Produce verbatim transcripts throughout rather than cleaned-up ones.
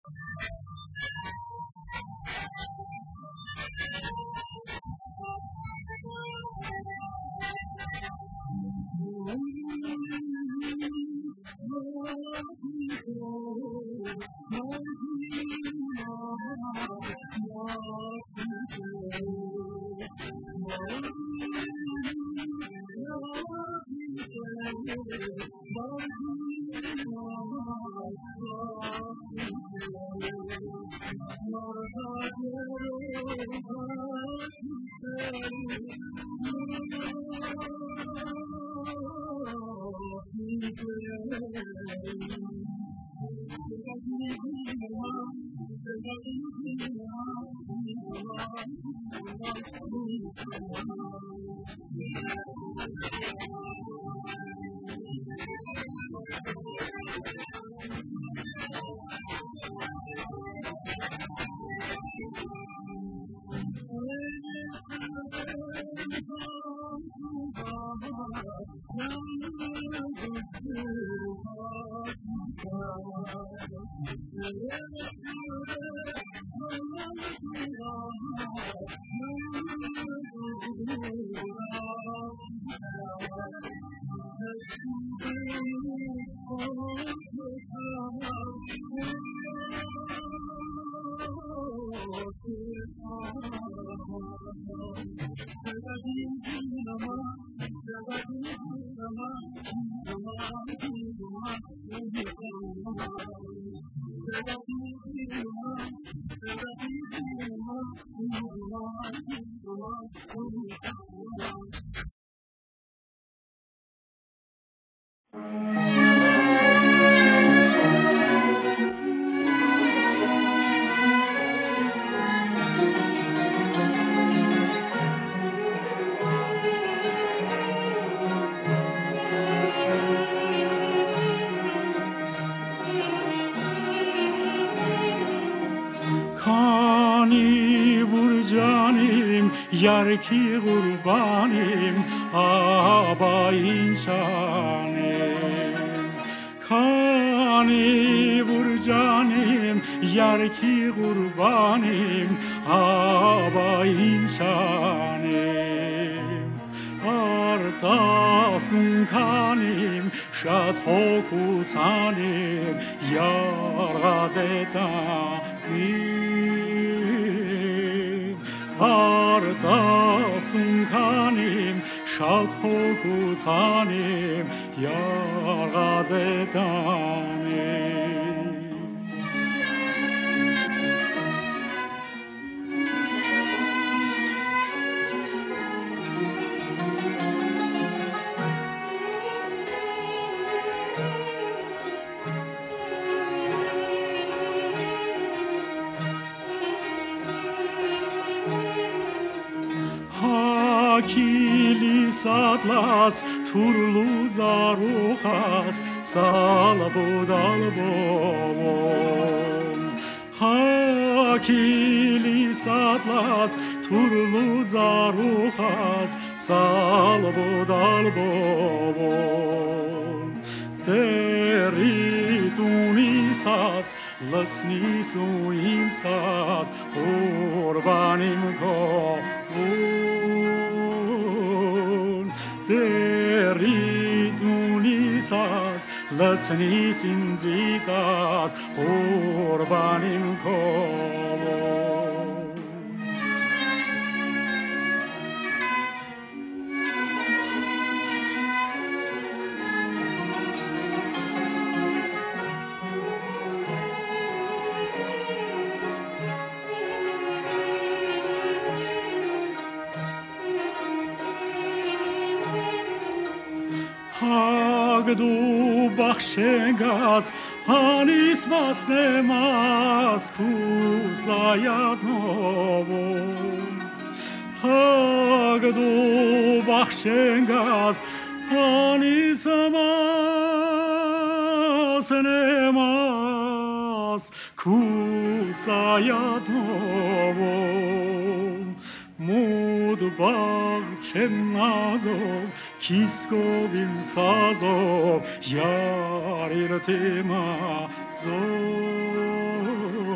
یارکی قربانیم آبا اینشانیم کانی برجانیم یارکی قربانیم آبا اینشانیم آرتاسون کانیم شاد ها کوچانیم یارغدتانیم آرتاسون کانیم شاد ها کوچانیم یارغدتانیم Kilisatlas turlu zaruhas salabudalbom ha kilisatlas turlu zaruhas salabudalbom teritunistas lățnisuinstas urbanim ko Teridunistas, lățnisinzitas, urbanim como. Hagdu bachshegas anis vasnemas kusayadnovo Hagdu bachshegas anis vasnemas kusayadnovo Mud bagchenazov Kiskovim sazov yarir temazov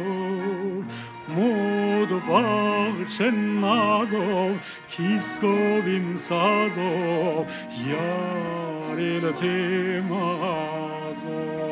باغچه نازو کیسکویم سازو یاری لطیمازو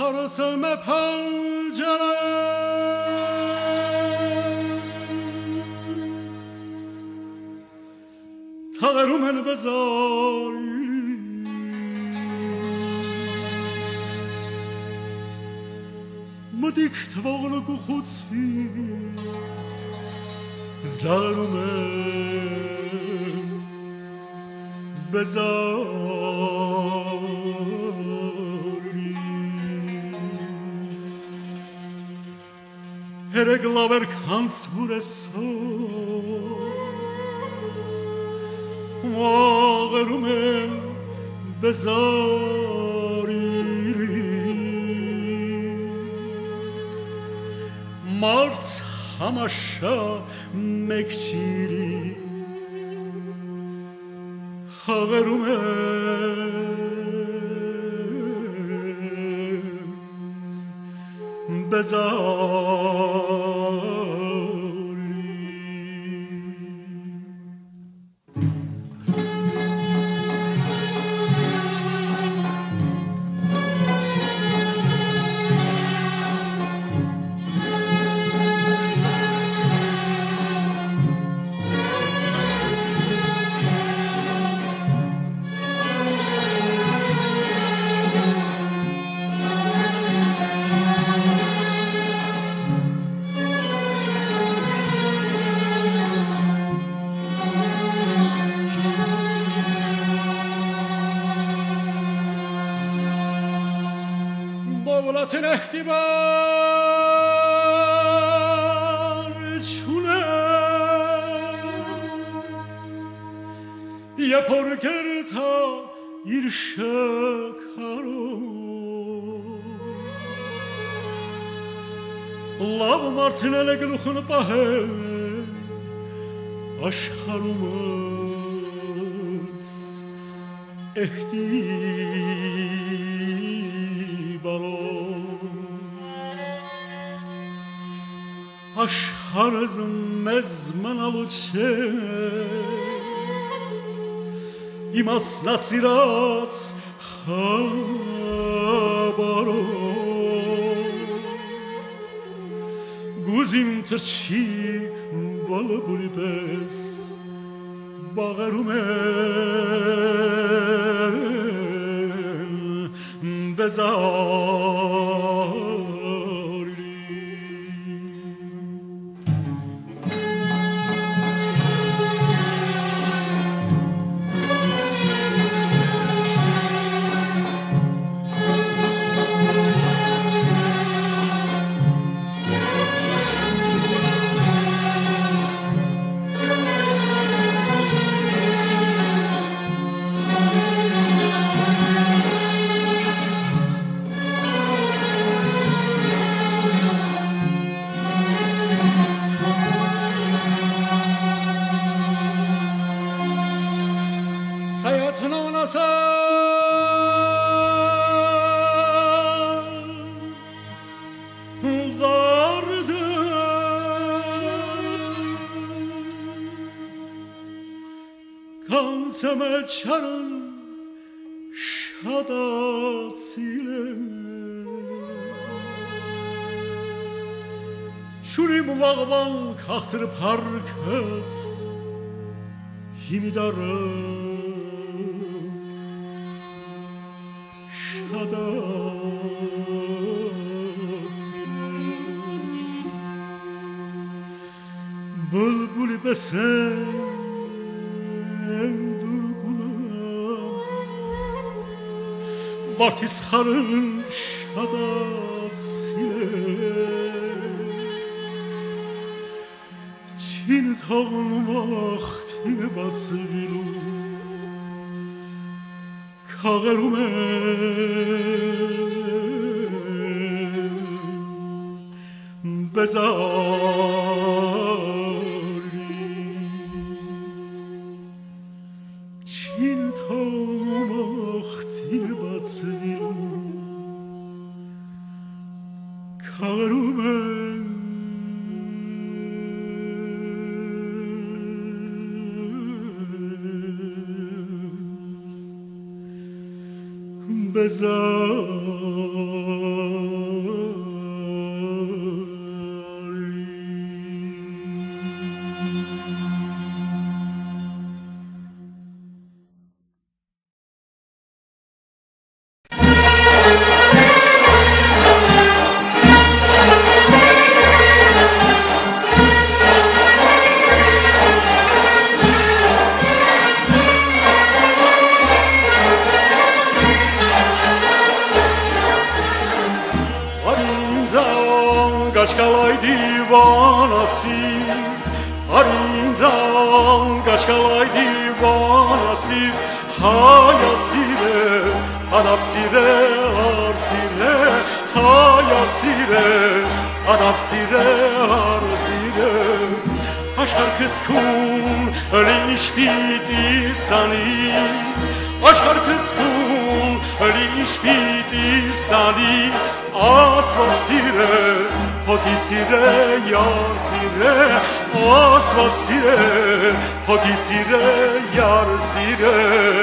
ترسم پنجره تغرو من بزاری ما دیکتوانو گو خودسی تغرو من بزاری Herreglaver kans vore så Ağırmen bezari Mart hamaşa mekçiri Ağırmen bezari دولت اختیبار چونه یه پرگرتا ایرشکارو لاب مارتینه لگلوخون باهه aşkarımız ehtibaron aşkarızın mezmen alıçe imas nasirat habaron guzim tırçi balı buli bez bağırmen bezari Kanseme çarın şadat ile Şurim vağvan kahtır parkız Himidarım şadat ile Bülbül besen Vartis harın şadat ile Çin tağlım ahtine batsıvilu Kağerumen bezari Çin tağlım ahtine batsıvilu Kağerumen bezari Gaçkalay divana sirt Arinzan Gaçkalay divana sirt Haya sire Anap sire ar sire Haya sire Anap sire ar sire Aşkar kıskun Liş bitistani Aşkar kıskun Liş bitistani Asla sire Hoti sire yar sire Asla sire Hoti sire yar sire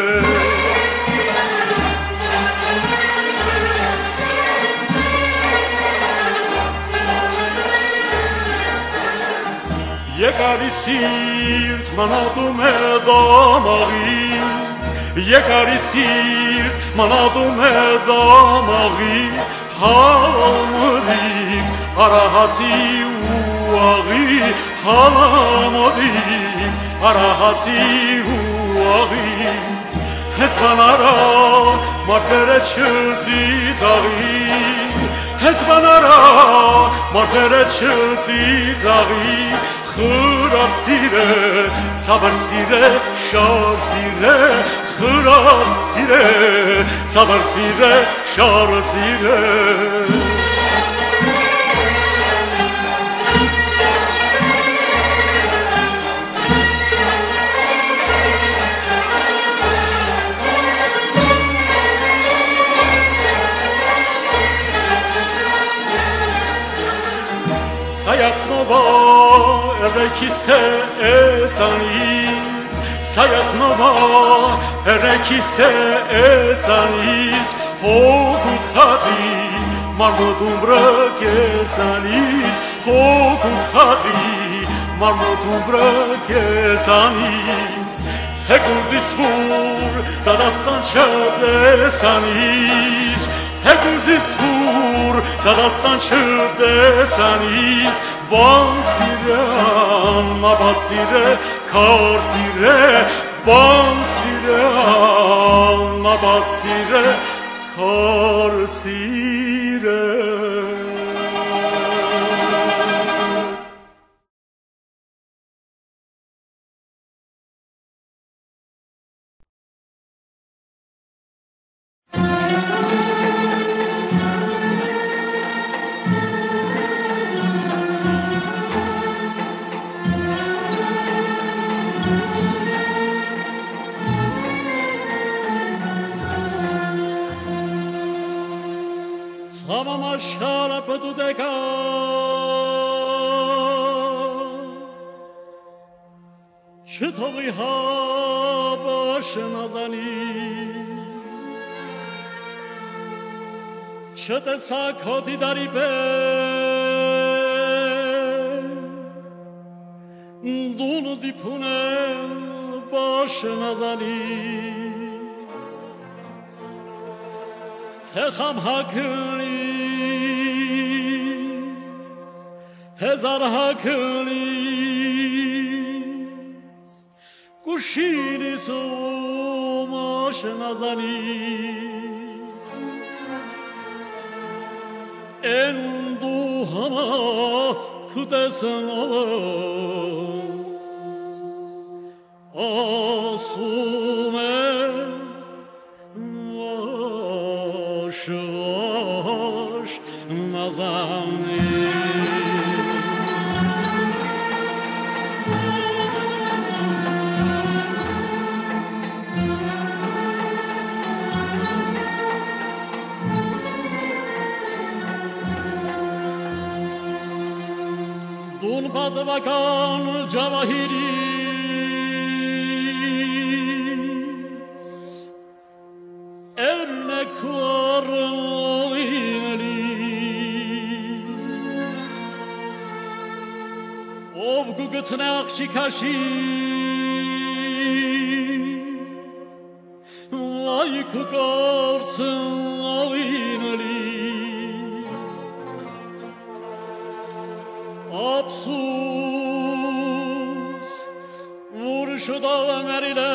Եկարի սիրտ մանադում է դամաղի Եկարի սիրտ մանադում է դամաղի Հալամոդիկ արահացի ու աղի Հալամոդիկ արահացի ու աղի Հեց բանարա մարդերը չծիծաղի Հեց բանարա մարդերը չծիծաղի Խրած սիրե, սաբր սիրե, շար սիրե Խրած սիրե, սաբր սիրե, շար սիրե Sayaknova erekiste esaniz Sayaknova erekiste esaniz Hokut hatri marmotum brakesaniz Hokut hatri marmotum brakesaniz Hekuzis vur dadastan çadesaniz Hekuzis vur dadastan çadesaniz Vank sire, nabat sire, kar sire Vank sire, nabat sire, kar sire Tamam aşkara pădu de ca Și tovi haba și nazani Și te sa kodi dari pe Dunu dipunem baş nazani Te kham haklis Te zar haklis Kushini somash nazani Endu hama kudesno Asume Şoş nazani Dun badvakan javahiris Ernek varın Ovgu gıtne akşi kaşi Vay kukarsın oynali Absus Vuruşu da merile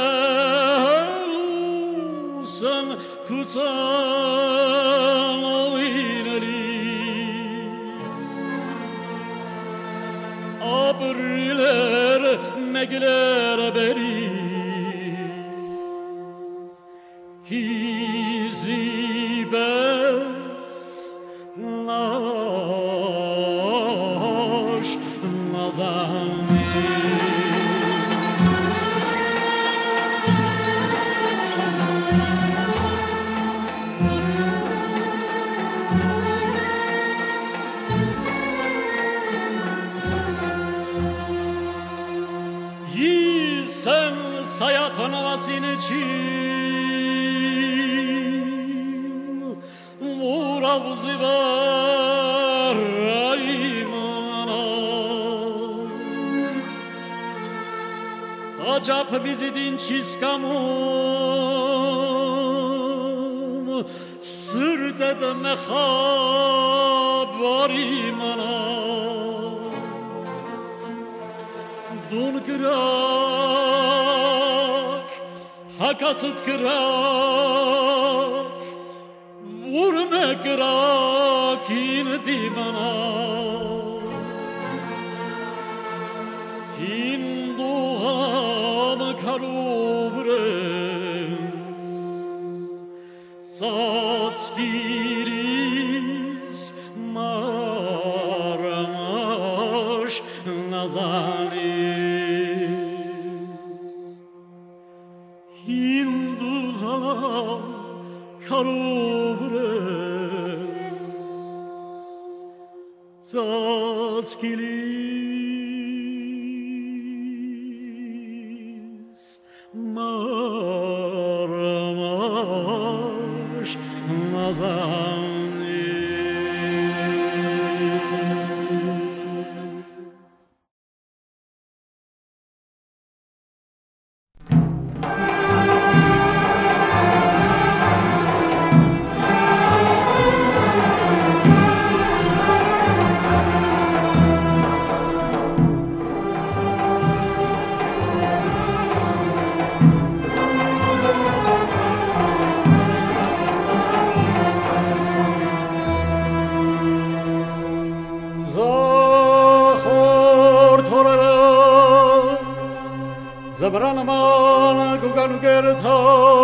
Sen kutsan oynali abriler megler beri hizibes naş nazani sen sayatan vasinici vura vuzivar aymana acap bizi dinçiskamum sırda da mehabari mana dun kırar hakatıt kırar vurme kırar kin dimana hinduham karubre satskiris maramaş nazani karubre tatskilis maramaş nazani Zabran man gugan gerta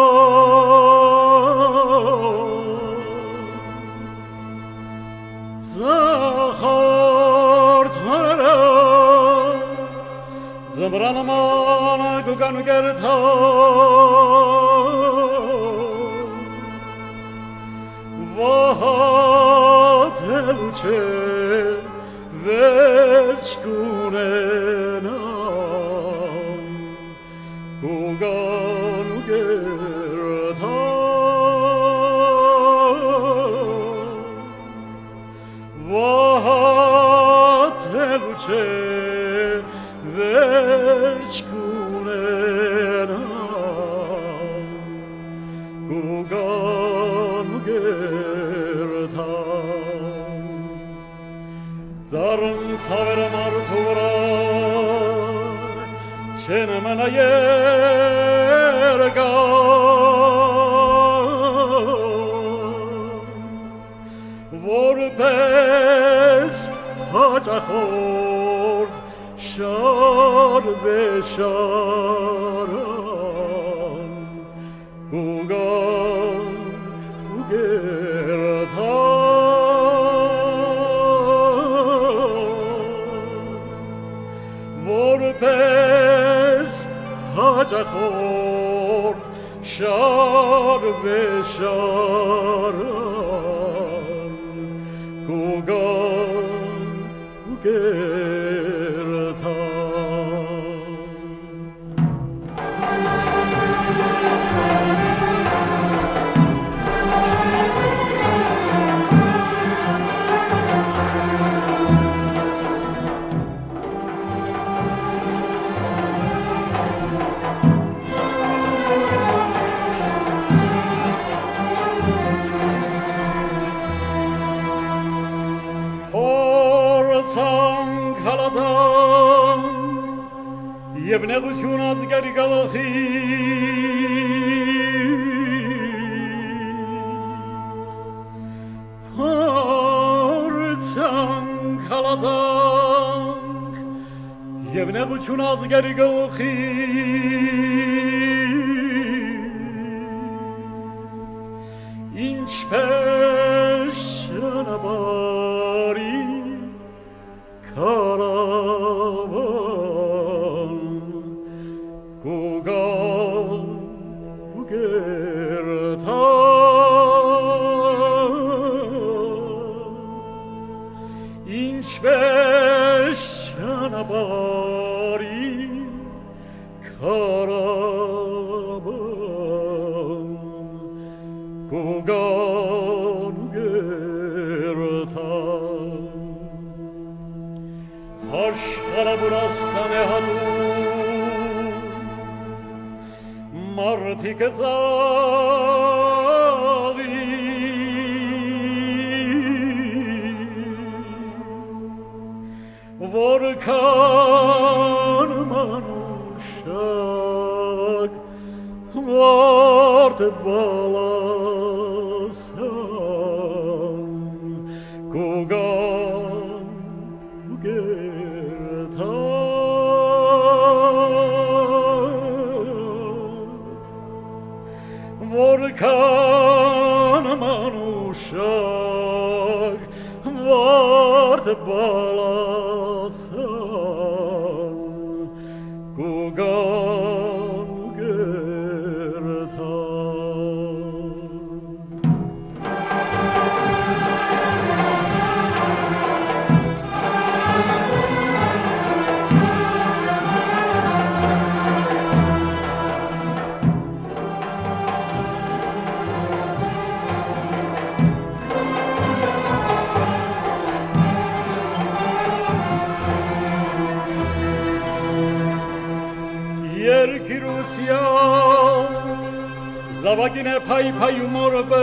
Zahar tara Zabran man gugan gerta Vahat elçe veçkunena Gugan gerta Vahat elçe veçkunena Gugan gerta Darın saverem artura Çenemena yerga Vorbez hacahort Şar beşaran Gugan ugerta Vorbez hacahort Şar beşaran Gugan ugerta Kaladan Yebne kutunat geri galahit Partan kaladan Եվնեղություն ազգերի գլխից ինչպես շնաբարի քարավան կուգալ ու գերթան ինչպես շնաբարի քարավան կուգալ ու գերթան աշխարհը Վրաստան է հանում մարդիկ ծաղի որքան մանուշակ վարդ բալասան կուգան ու գերթան որքան մանուշակ վարդ բալասան կուգան ու երկիր ուսյալ զավակին է փայփայում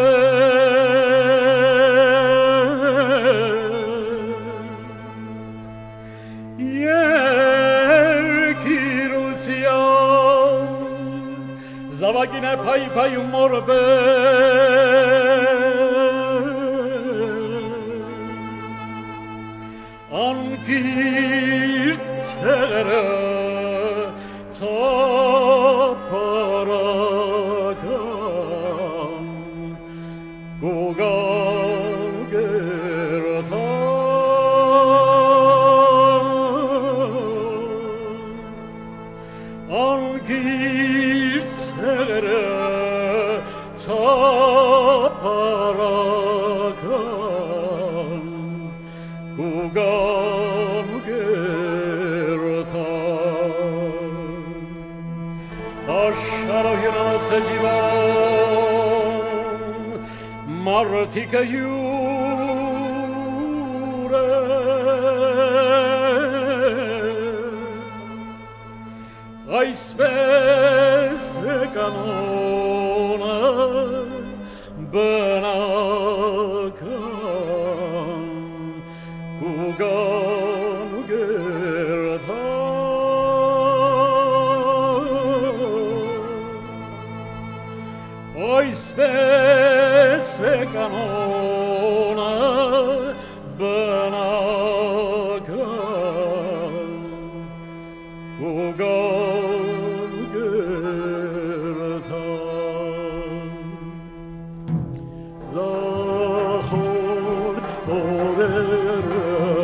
օրբեր երկիր ուսյալ զավակին է փայփայում օրբեր անկիր ցերը թափարական կուգալ ու գերթան անկիր ցերը թափարական կուգալ ու աշխարհը հյուրած է ջիվան մարդիկը յուր է այսպես է կանոնը բնական կուգան ու գերթան այսպես է կանոնը բնական կուգալ ու գերթան զախոր օրերը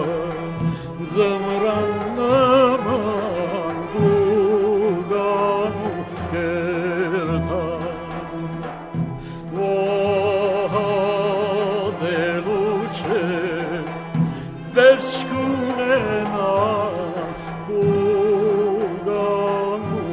զմրան նման կուգալ ու գերթան Վերջկունենա կուգան ու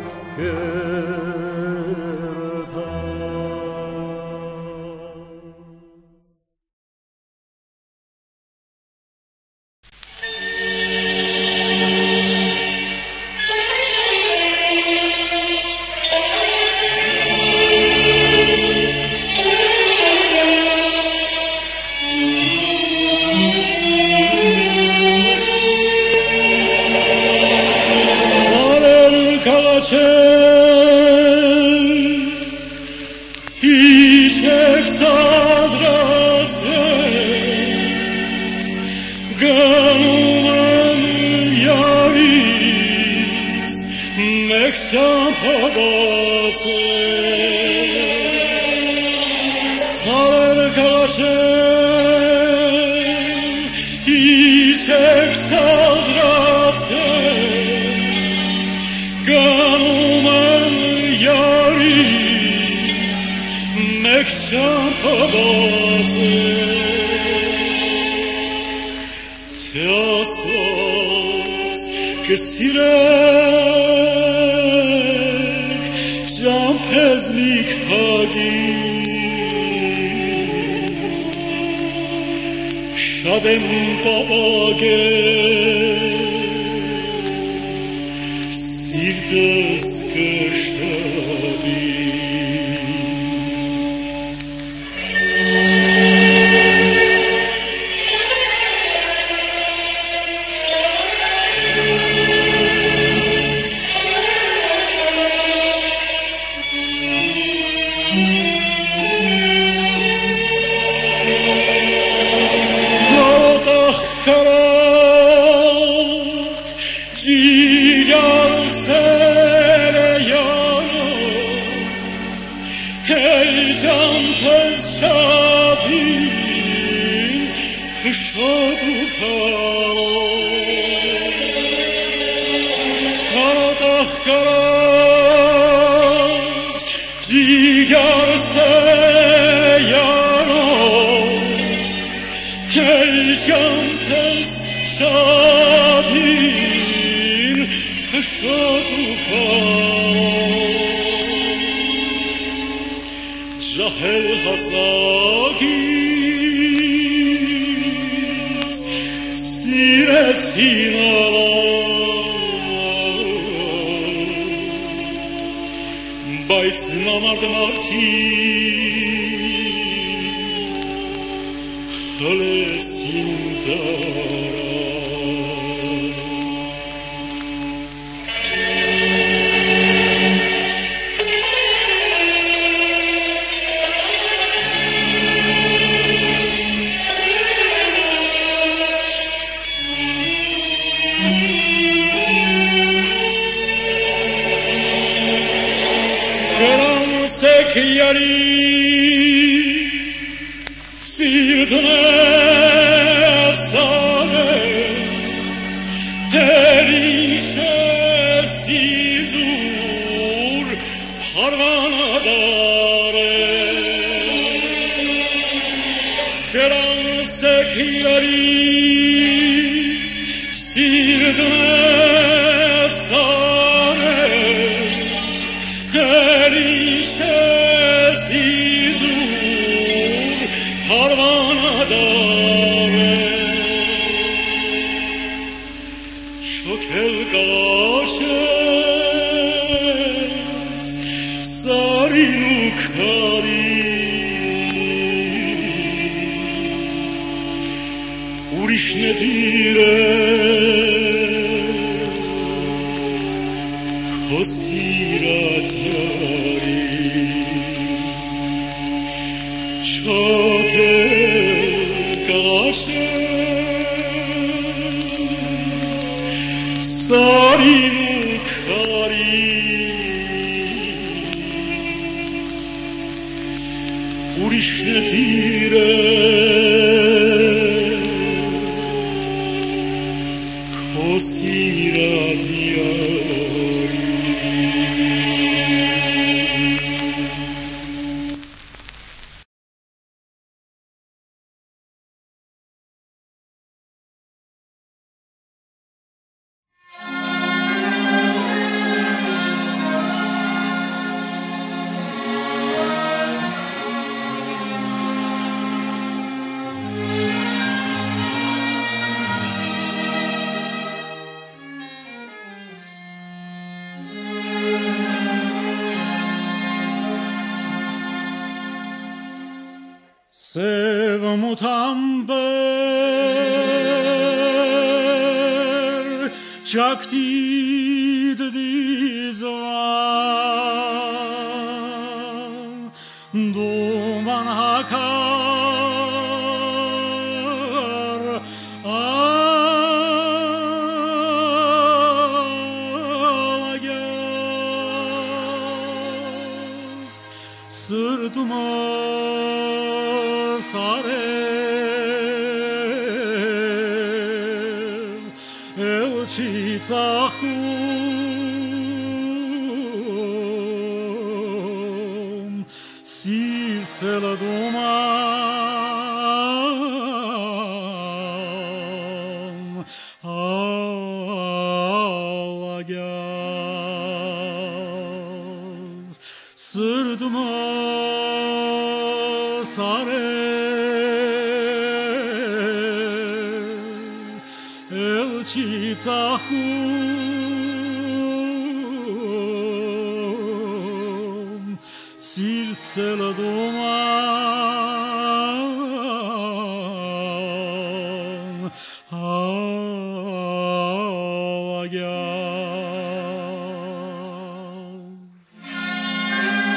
Գանում եմ յարի mekşan havası sarır kaçın içek sadrasın kanımın yari mekşan havası teasız kesirek can pezlik hagi şadem babage sirtes kıştabi karat cigar sereyanı heyecan tez şadin kışadı karat karat ah karat cigar sereyanı heyecan tez şadin kışadı cahel hasagit siretin alan bayt namard marti halesin dara sek yari sirtine sare her inşesiz ur parvana dare selam sek yari sirtine sare her inşesiz ur parvana dare şokel kaşes sarinu kari uriş nedire Kosirat yari Çote kaşet Sarinu kari Uriş netire Kosirat yari Sevmutam ber çaktid dizvan duman hakar ala gel սարել, էլ չի ծախում, սիրցել դոման, ալագյազ, սրդմա սարել, էլ չի ծախում, սիրցել դոման, ալագյազ.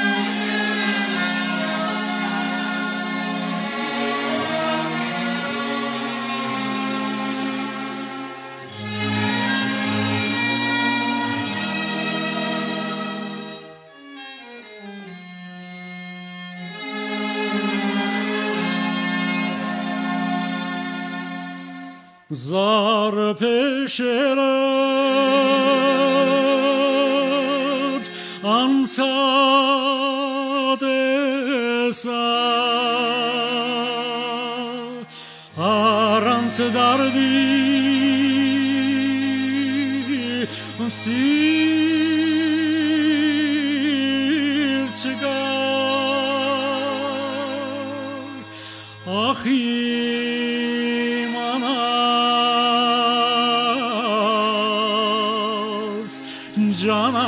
Զարփեշերդ անցատեսա առանց դարվի սիրտ չկա ախ Can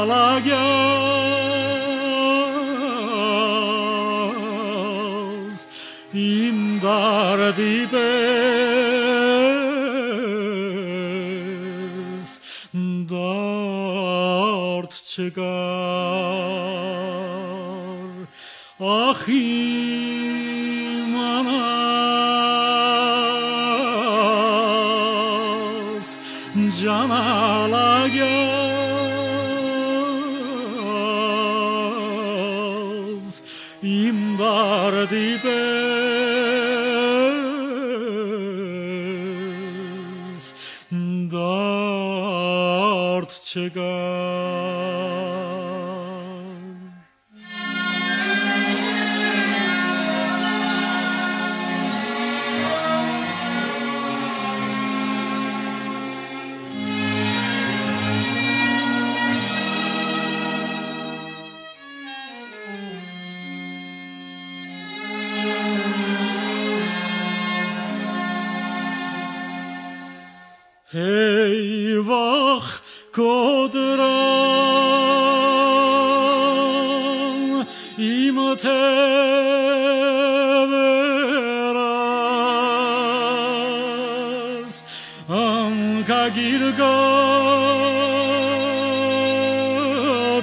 alagaz, imdardi bez, dart çıkar, ah imanaz, can alagaz, imdardi bez, dart çıkar. Eyvah kodran imteveras anka girgat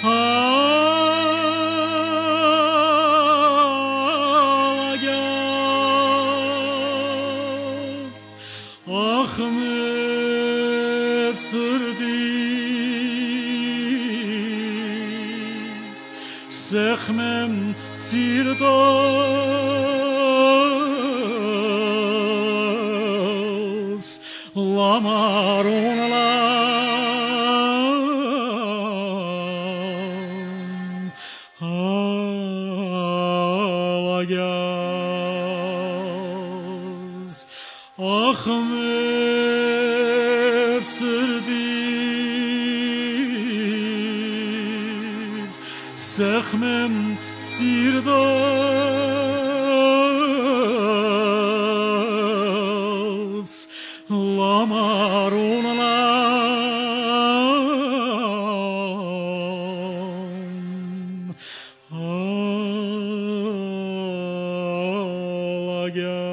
alagaz Ahmet sırdi Sehmem sirdas Lamarun lam alagaz Ahmet sırdid Sehmem sirdas Lamarun lam alagaz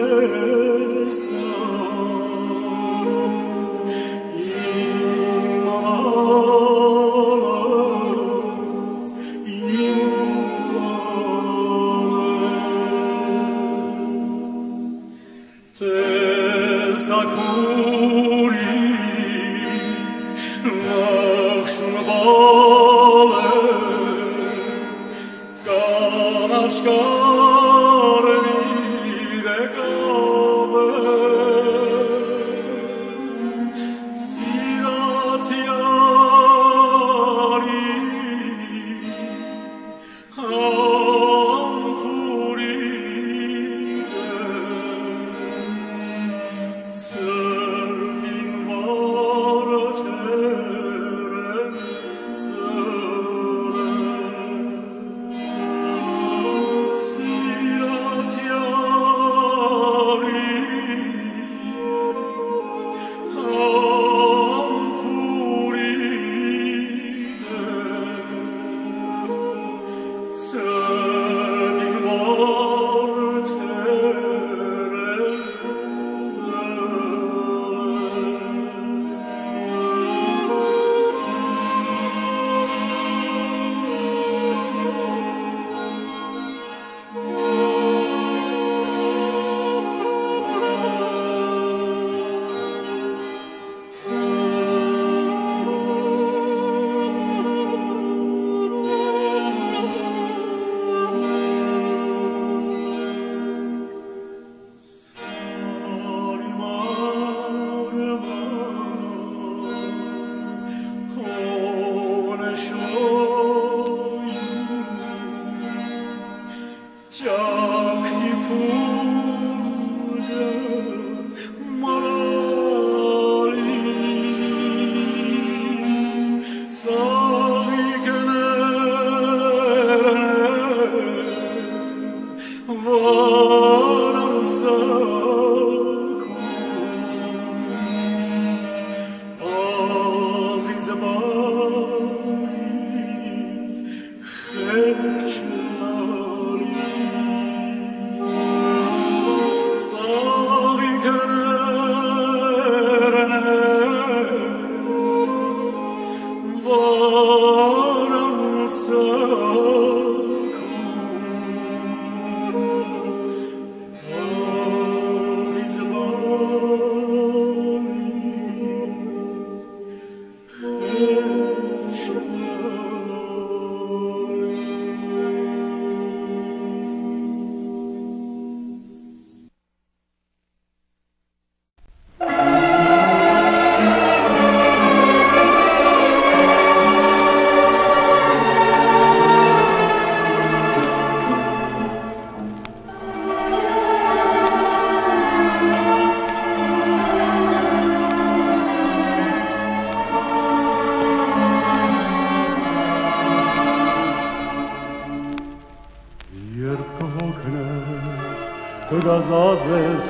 կգազազես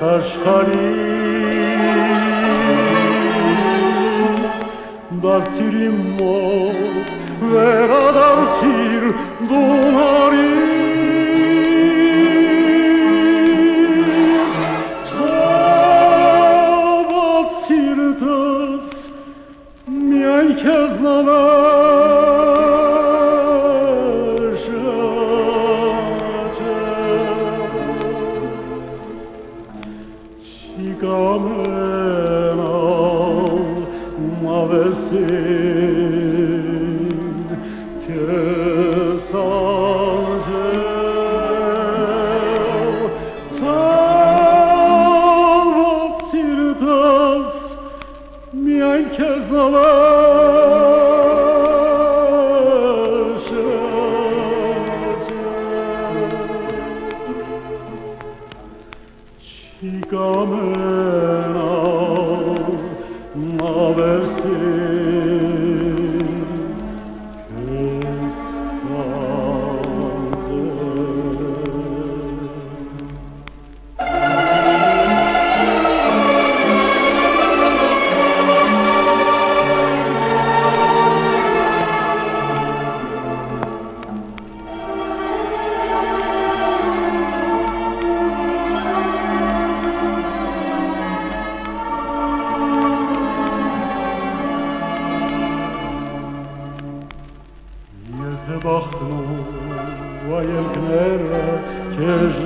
աշխարհից դարձիր իմ մոտ վերադարձիր դու նորից ցաված սիրտս միայն քեզ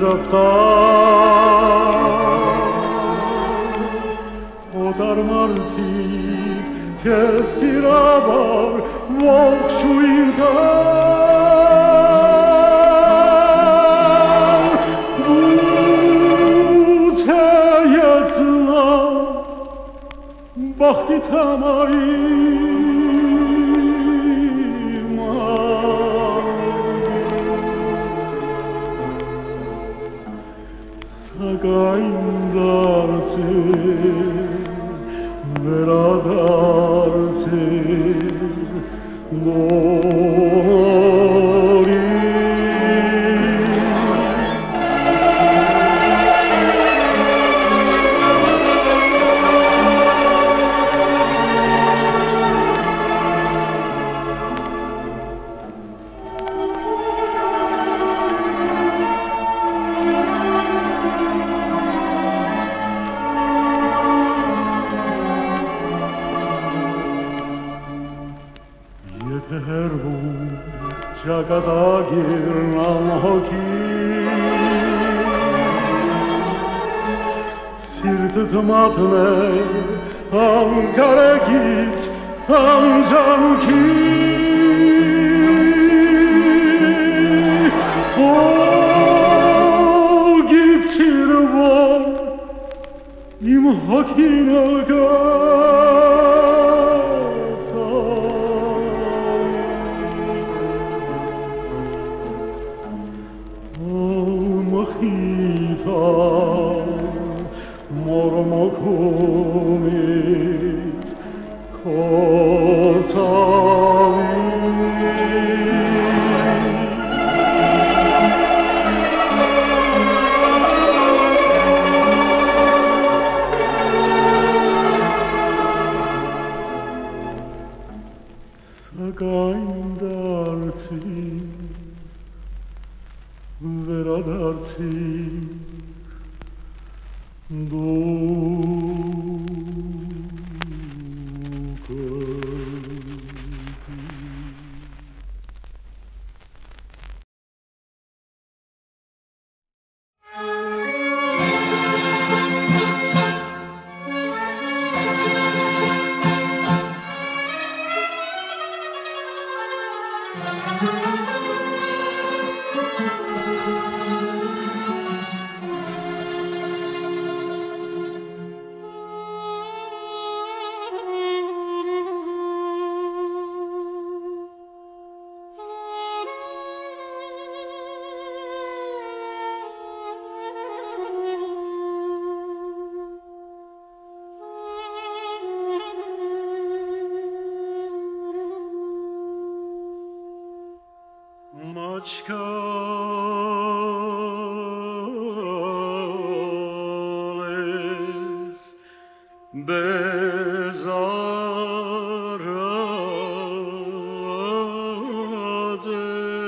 ժպտան ու դարմարտիկ քեզ սիրաբար ողջույն տան գուցե ես լավ բախտիդ համարիմ սակայն դարձել վերադարձել նորի Ճակատագիրն անհոգի սիրտդ մատնել անկարագից անջանքի Ո գիցիր որ իմ հոգին ալգա Մորմոքումից կործավի Սակայն դարձի վերադարձի Maçkales bezarade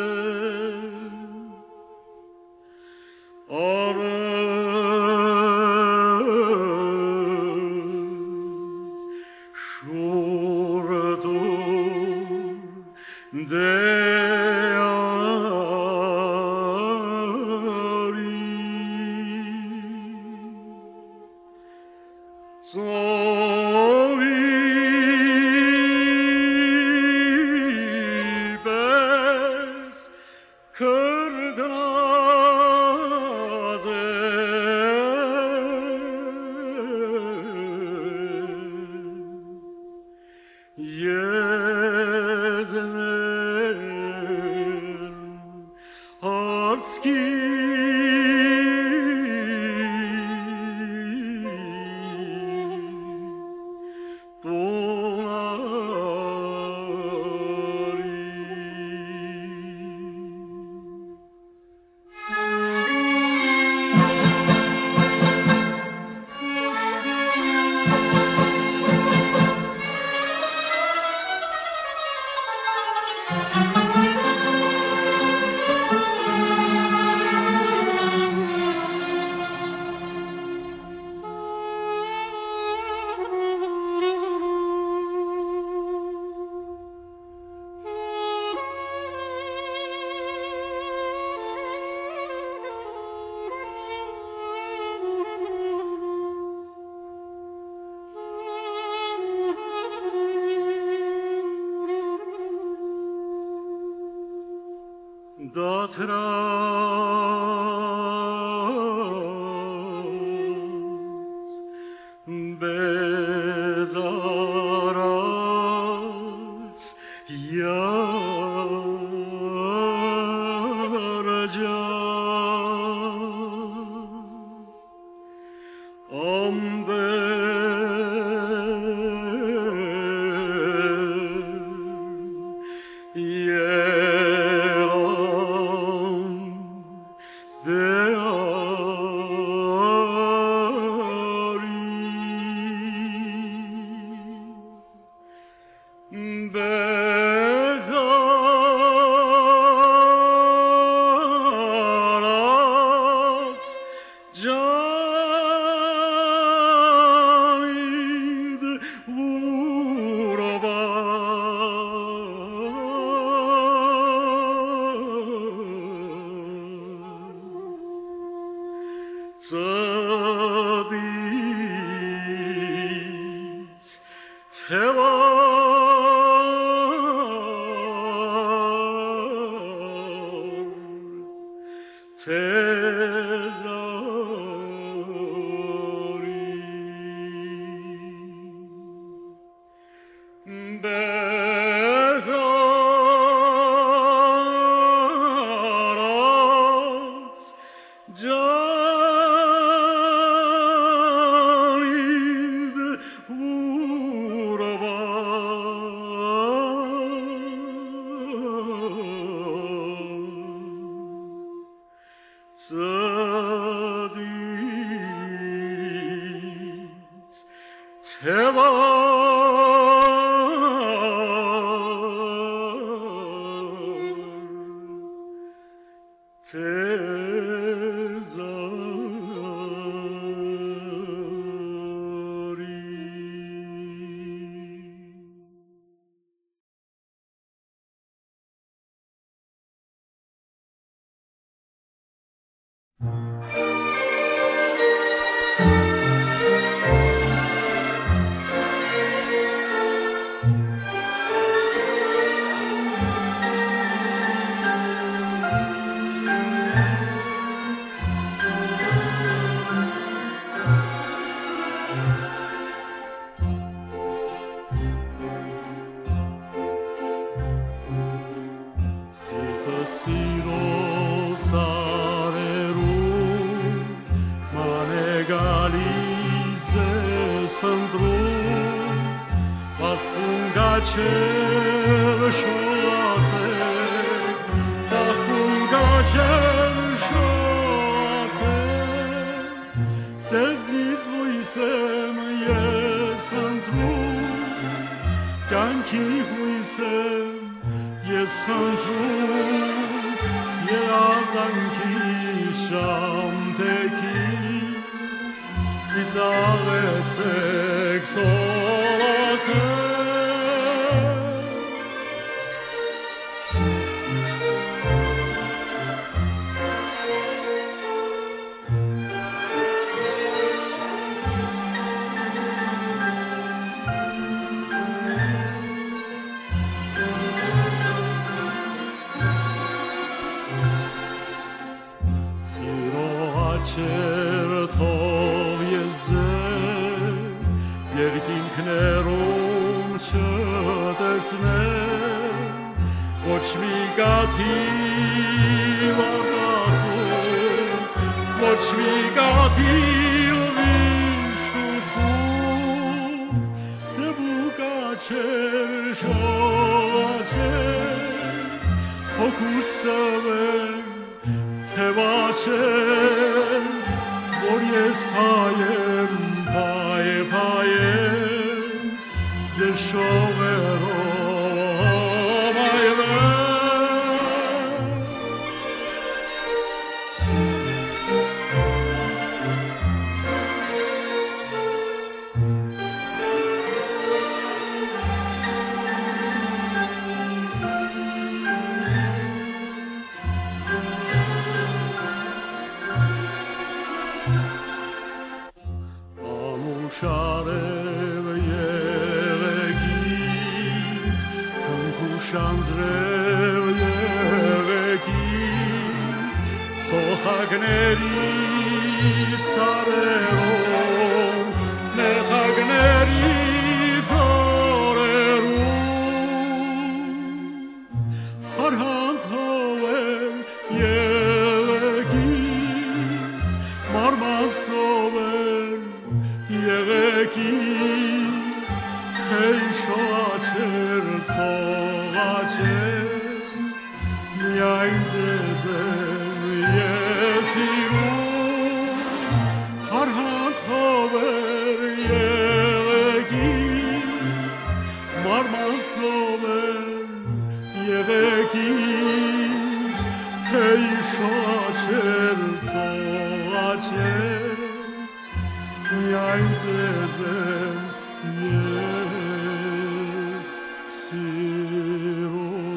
Are şurdur de դատրած բեզարած յարաջա Ծադից թևար թեզարի բեզարած ջանիդ ուրվա ծադից թևար Սիրո սարերում ման է գալիս ես խնդրում ասում գաչեր շոացեք ծախում գաչեր շոացեք ձեզնից լույս եմ ես խնդրում կյանքի հույս եմ ես խնդրում երազանքի շամփեքի ծիծաղեցեք սոլացեք Չեր թող ես ձեր երկինքներում չտեսնեմ ոչ մի կաթիլ արտասում ոչ մի կաթիլ վիշտուսում սեբուկա չեր շոչեր հոգուս տվեմ թևաչեմ որ ես փայեմ փայ փայեմ ձեր շողերով այվեմ Շարև եղեքից, հնքուշ անձրև եղեքից, Սոխագների սարերում, նեղագների ձորերում, հարհանթով եղեգից, մարմացով եղեգից, հեյ շոաչեր ծողաչեր, միայն ձեզ ես իրում, հարհանթով եղեգից, մարմացով եղեգից, հեյ շոաչեր ծողաչեր, միայն ձեզ ես սիրում.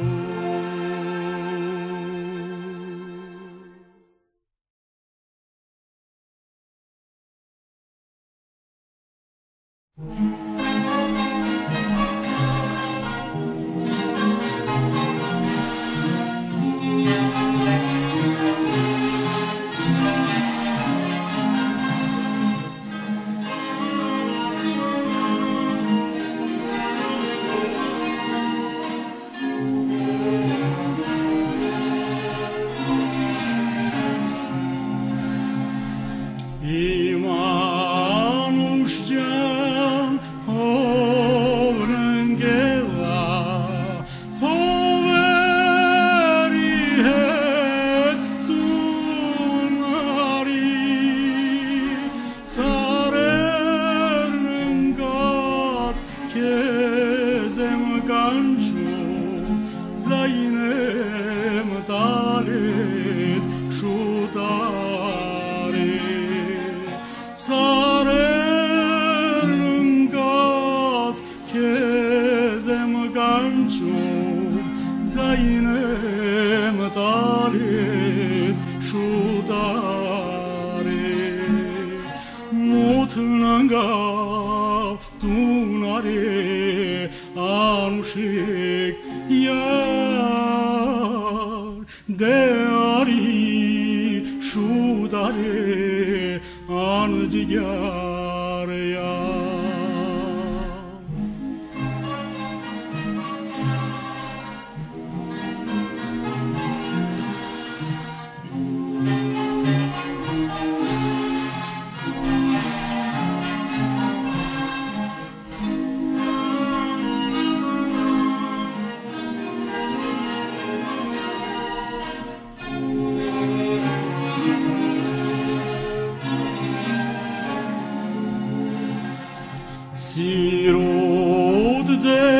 Սիրոտ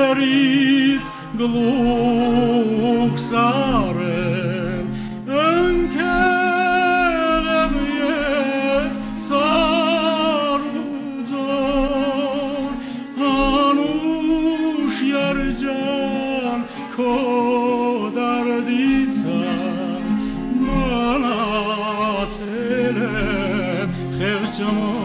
ձերից գլուխ սարել, ընկել եմ ես սարուձոր, անուշ երջան քո դարդիցա, մնացել եմ խեղճամոտ,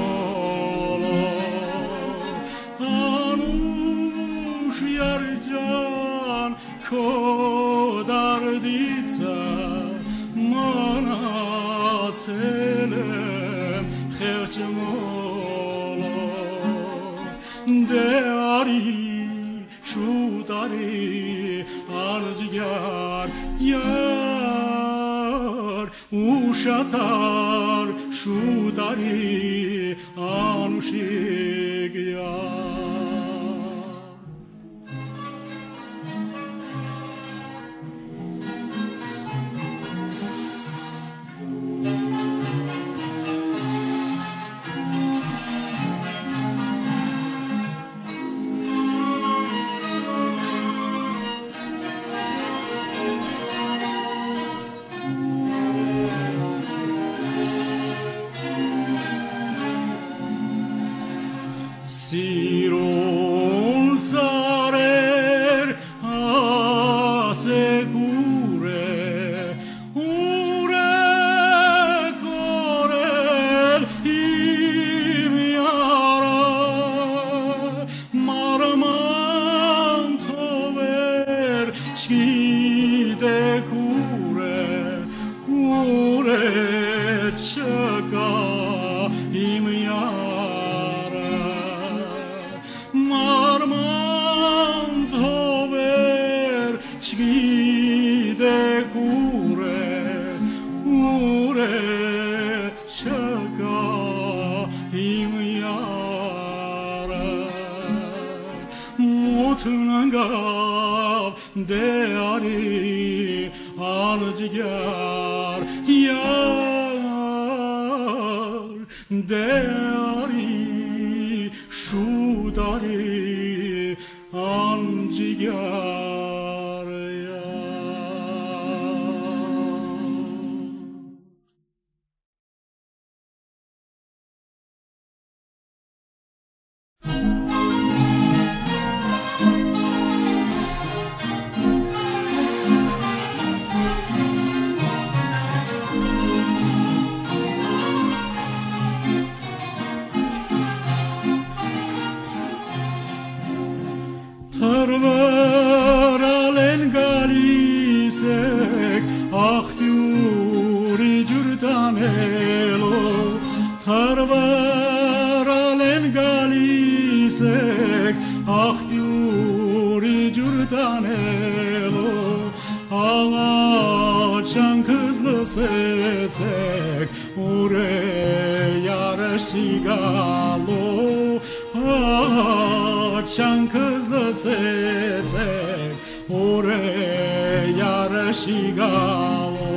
քո դարդիցա մնացել եմ խեղճ մոլոր, դե արի շուտ արի անջգար յար, ուշացար շուտ արի անուշիկ յար. Սիրուն սարեր ասեկուր է, ուր է կորել իմ յարը, մարման թովեր չգիտեք ուր է, ուր է չգիտեք ուր է, ուր է չկա իմ յարը, մութն ընկավ դե արի անջգար յար, դե արի շուտ արի անջգար Թրվարալ են գալիս եք աղբյուրի ջուր տանելով, թրվարալ են գալիս եք աղբյուրի ջուր տանելով, աղաչանքս լսեցեք ուր է յարաշի գալով, աղաչանքս լսեցեք ուր է յարաշի գալով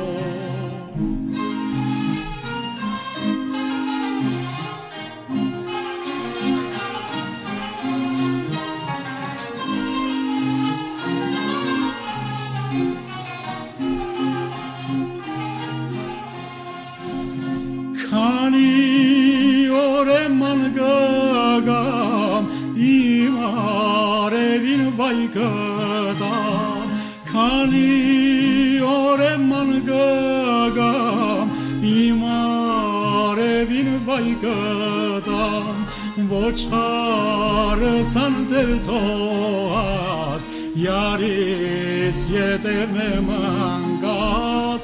Քանի օր եմ անգագամ իմ արևին վայ կտամ, քանի օր եմ անգագամ իմ արևին վայ կտամ, ոչխարս անտեր թողած յարիս ետևն եմ անկած,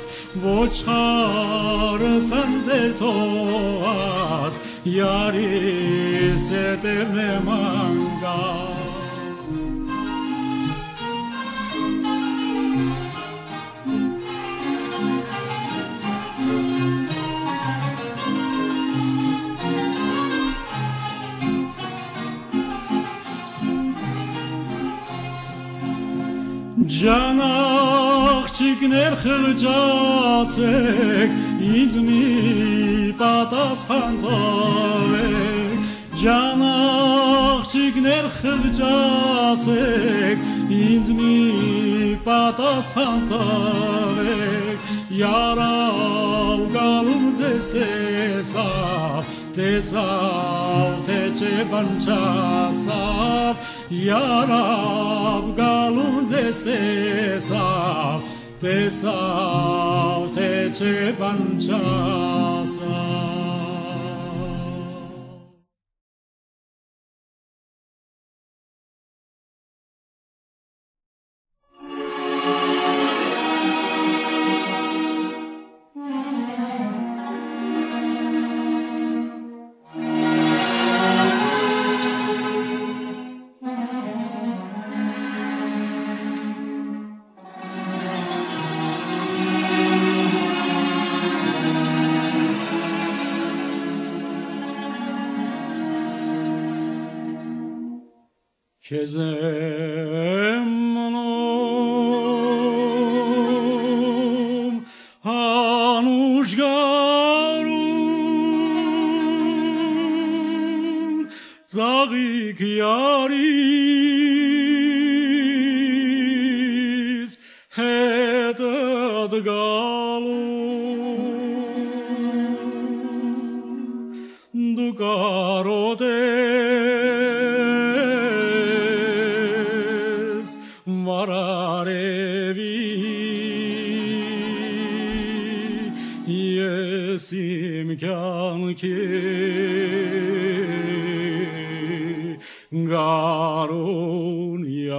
ոչխարս անտեր թողած յարիս ետևն եմ անկած Ջան աղջիկներ խղճացեք, ինձ մի պատասխան տվեք, ջան աղջիկներ խղճացեք, ինձ մի պատասխան տվեք, յարավ գալում ձեզ տեսավ, տեսավ թե չէ բան չասավ, յարավ գալուն ձեզ տեսավ, տեսավ թե չէ բան չասավ Քեզ եմ մնում հանուշ գարուն ծաղիկ յարիս հետդ գալուն դու կարոտ Իմ կյանքի գարուն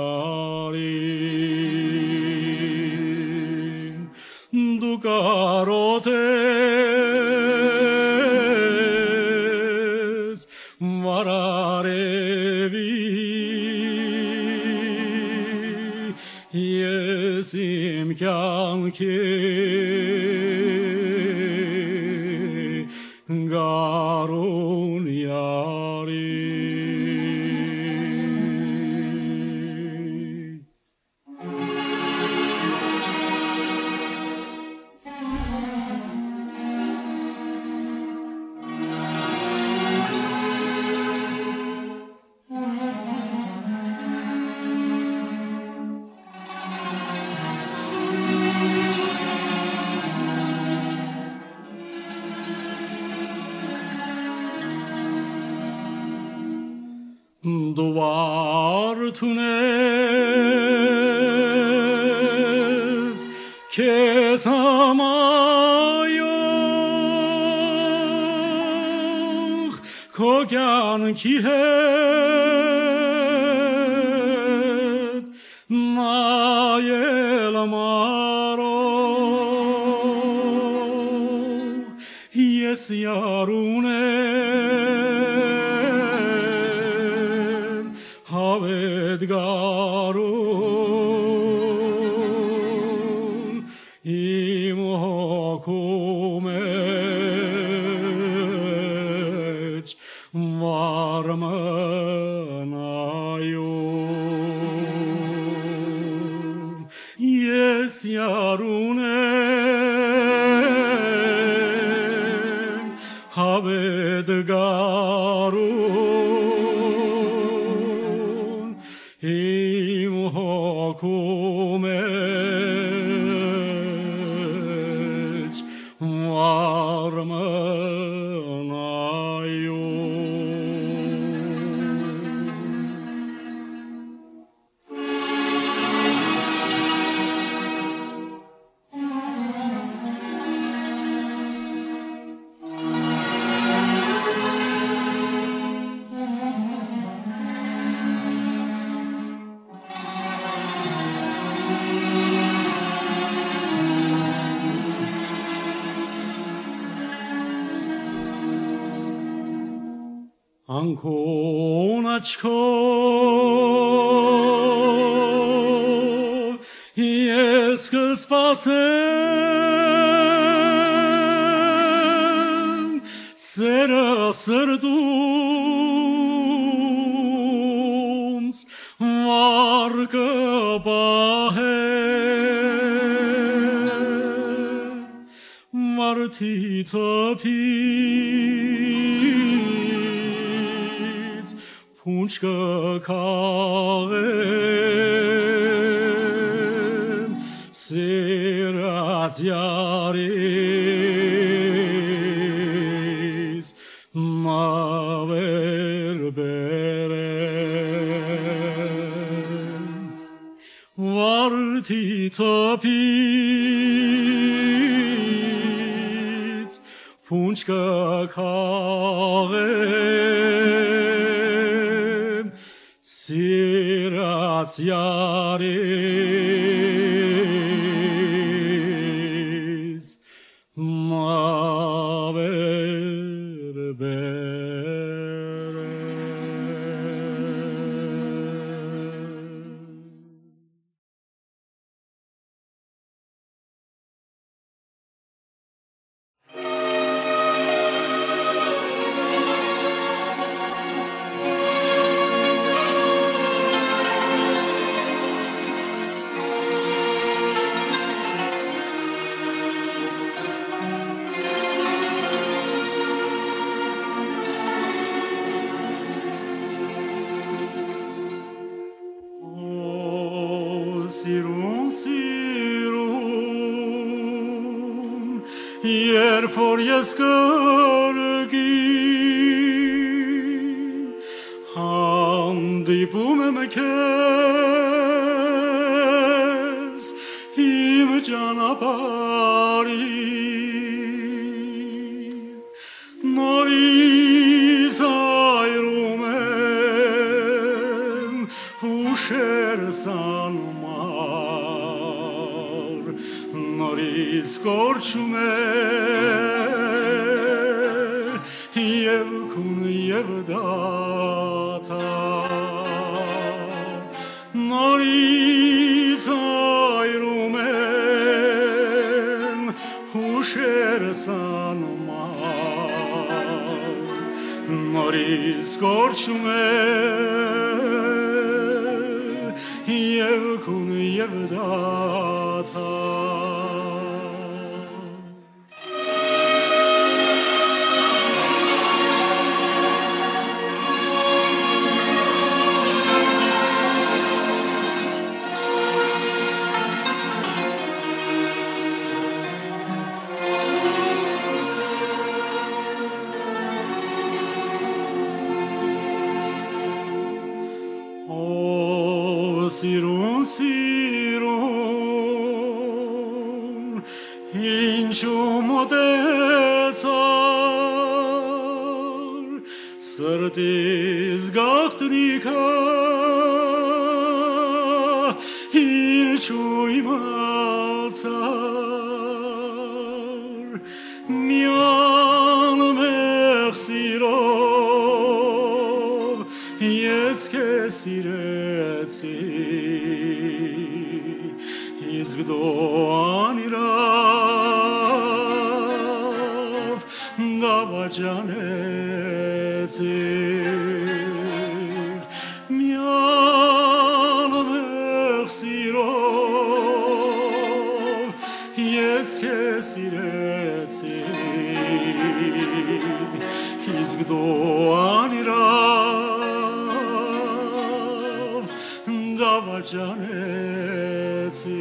յարին դու կարոտ ես վարարևի ես կյանքի գարուն յարի Duvartunez kes hamayoch kogan kihet nayel maro yes yarune Edgarun im hokumech varmanayum yes yarunen havedgarun im hokumech varmanayum Ankonachko Jeske spasem Sera serduns Varke bahe Martita pi Punchka karen Serat yaris Maverberen Varti tapits Punchka karen Sirat yaris Sirun, sirun, Ier for jeskargi, Handi bumem kes, Im janapari, Noriz ayrumen, Usher sanma, Noriz korçume Yev kun yev data Noriz ayrume նորից կորչում է և քուն և դադար Սիրուն, սիրուն, ինչու մոտեցար, սրտիս գաղտնիքը, ինչու իմացար, միան մեղ սիրով, ես քեզ սիրեցի իսկ դու անիրավ դավաճանեցիր միան մեղ սիրով ես քեզ սիրեցի իսկ դու անիրավ դավաճանեցիր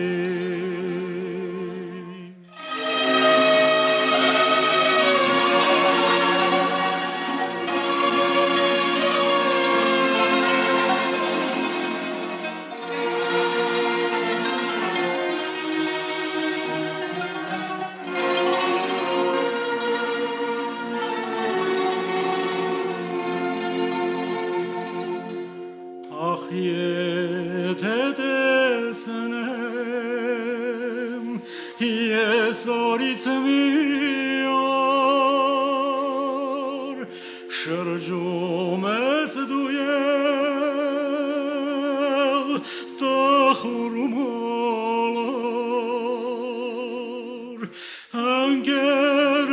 Եթե տեսնեմ ես օրից մի օր շրջում ես դու ել տխուրում օլոր ընկեր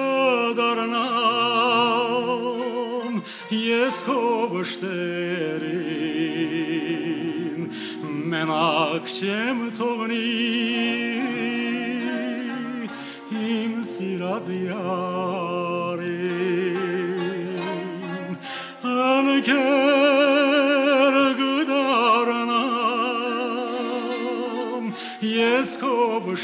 կդառնամ ես քո բշտերի մենակ չեմ թողնի իմ սիրած յարին ընկեր կդառնամ ես քո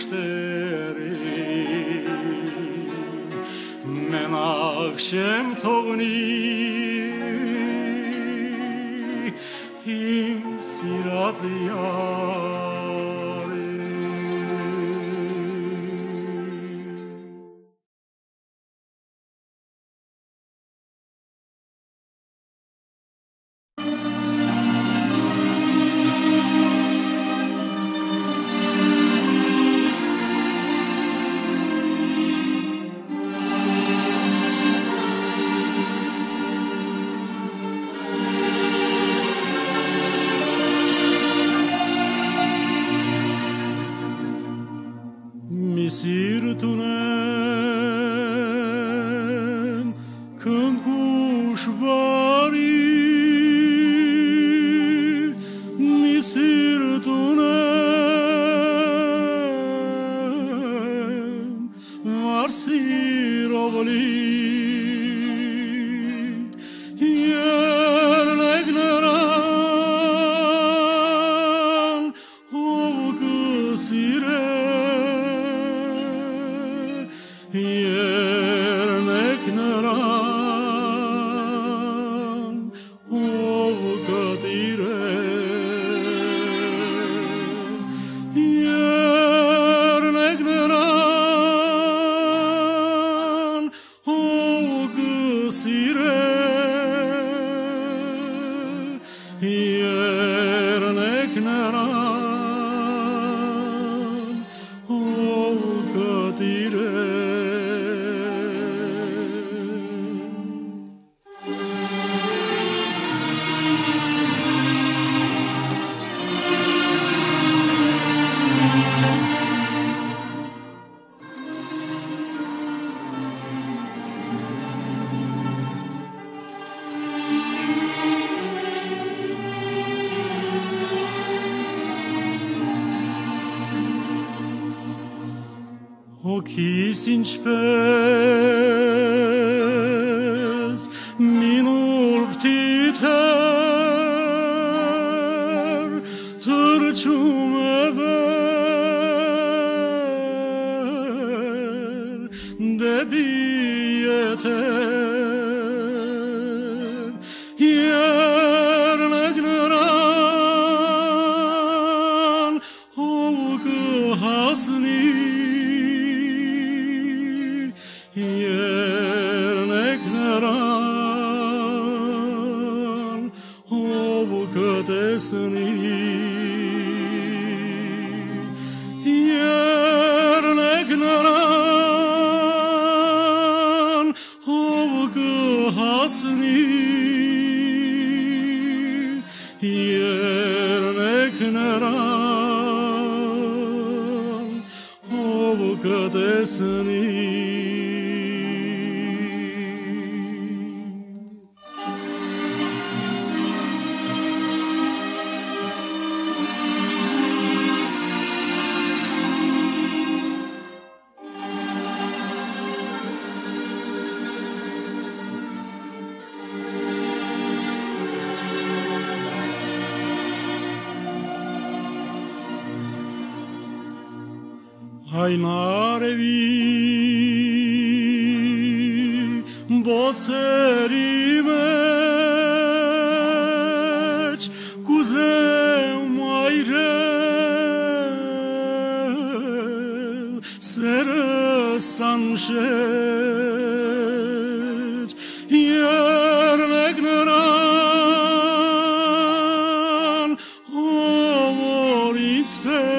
բշտերին մենակ չեմ թողնի իմ սիրած յարին Սիրտ ունեմ քնքուշ բարի մի սիրտ ունեմ մարսիրով լի երնեք նրան ով կսիրե Երնեք նրան, ով կտիրե Երնեք նրան, ով կսիրե Երնեք նրան, ով կտիրե Հոգիս ինչպես մինուրբ թիթեր թրջում է վեր դեպի եթեր երնեք նրան ով կհասնի երնեք նրան ով կտեսնի երնեք նրան ով կհասնի երնեք նրան ով կտեսնի Այն արևի բոցերի մեջ կուզեմ այրել սերս անշեջ երնեք նրան ով որ ինձ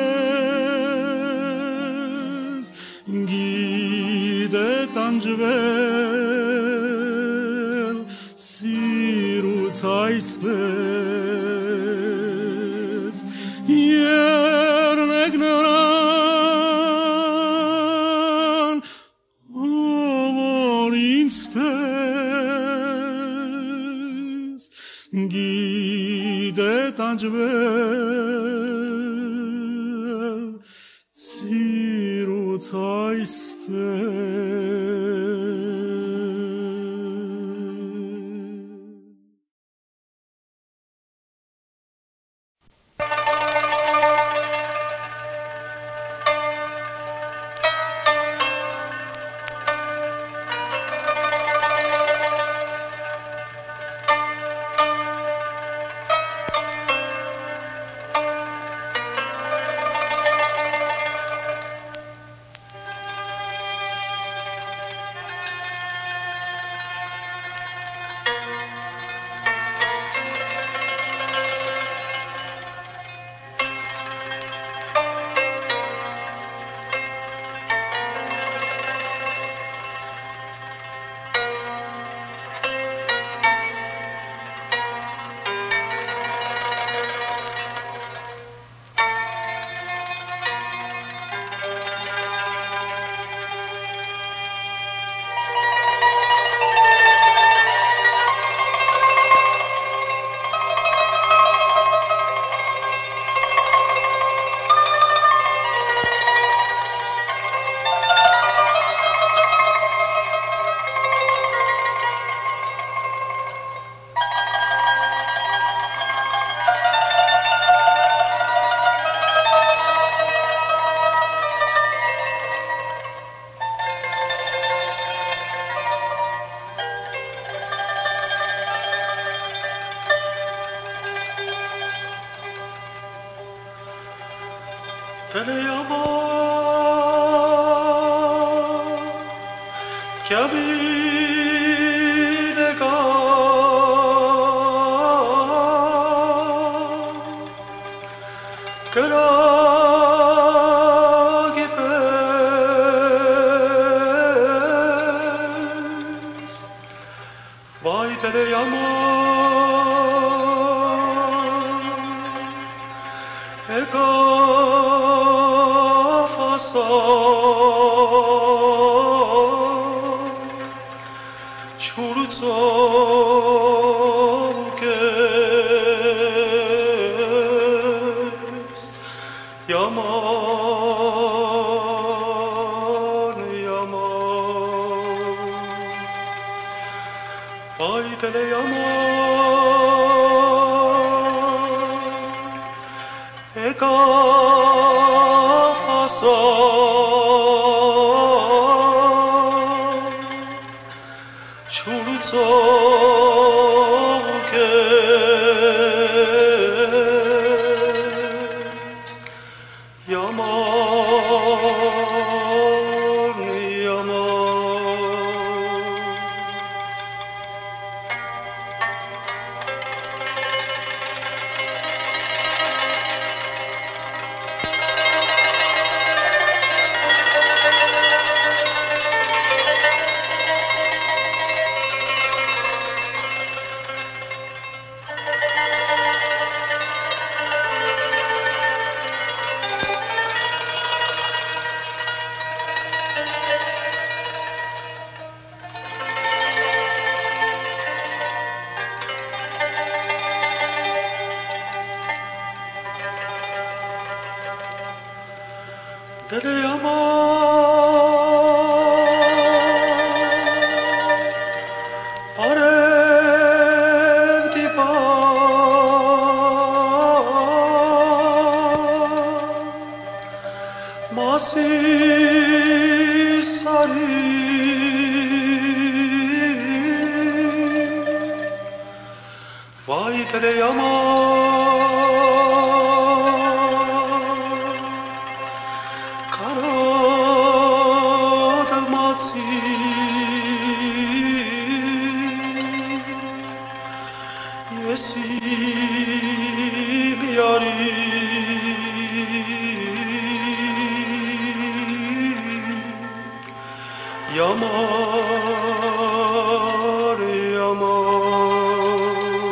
գիտե տանջվել սիրուց այսպես երնեք նրան ով որ ինձպես գիտե տանջվել սիրուց այսպես Yaman delle amor arev di pa masi sari vai delle amor amare, amor,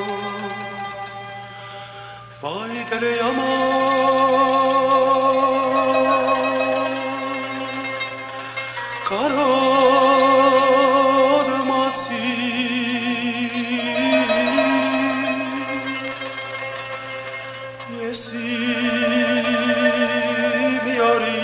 vai delle amor, caro d'amazzi, e si mi ori.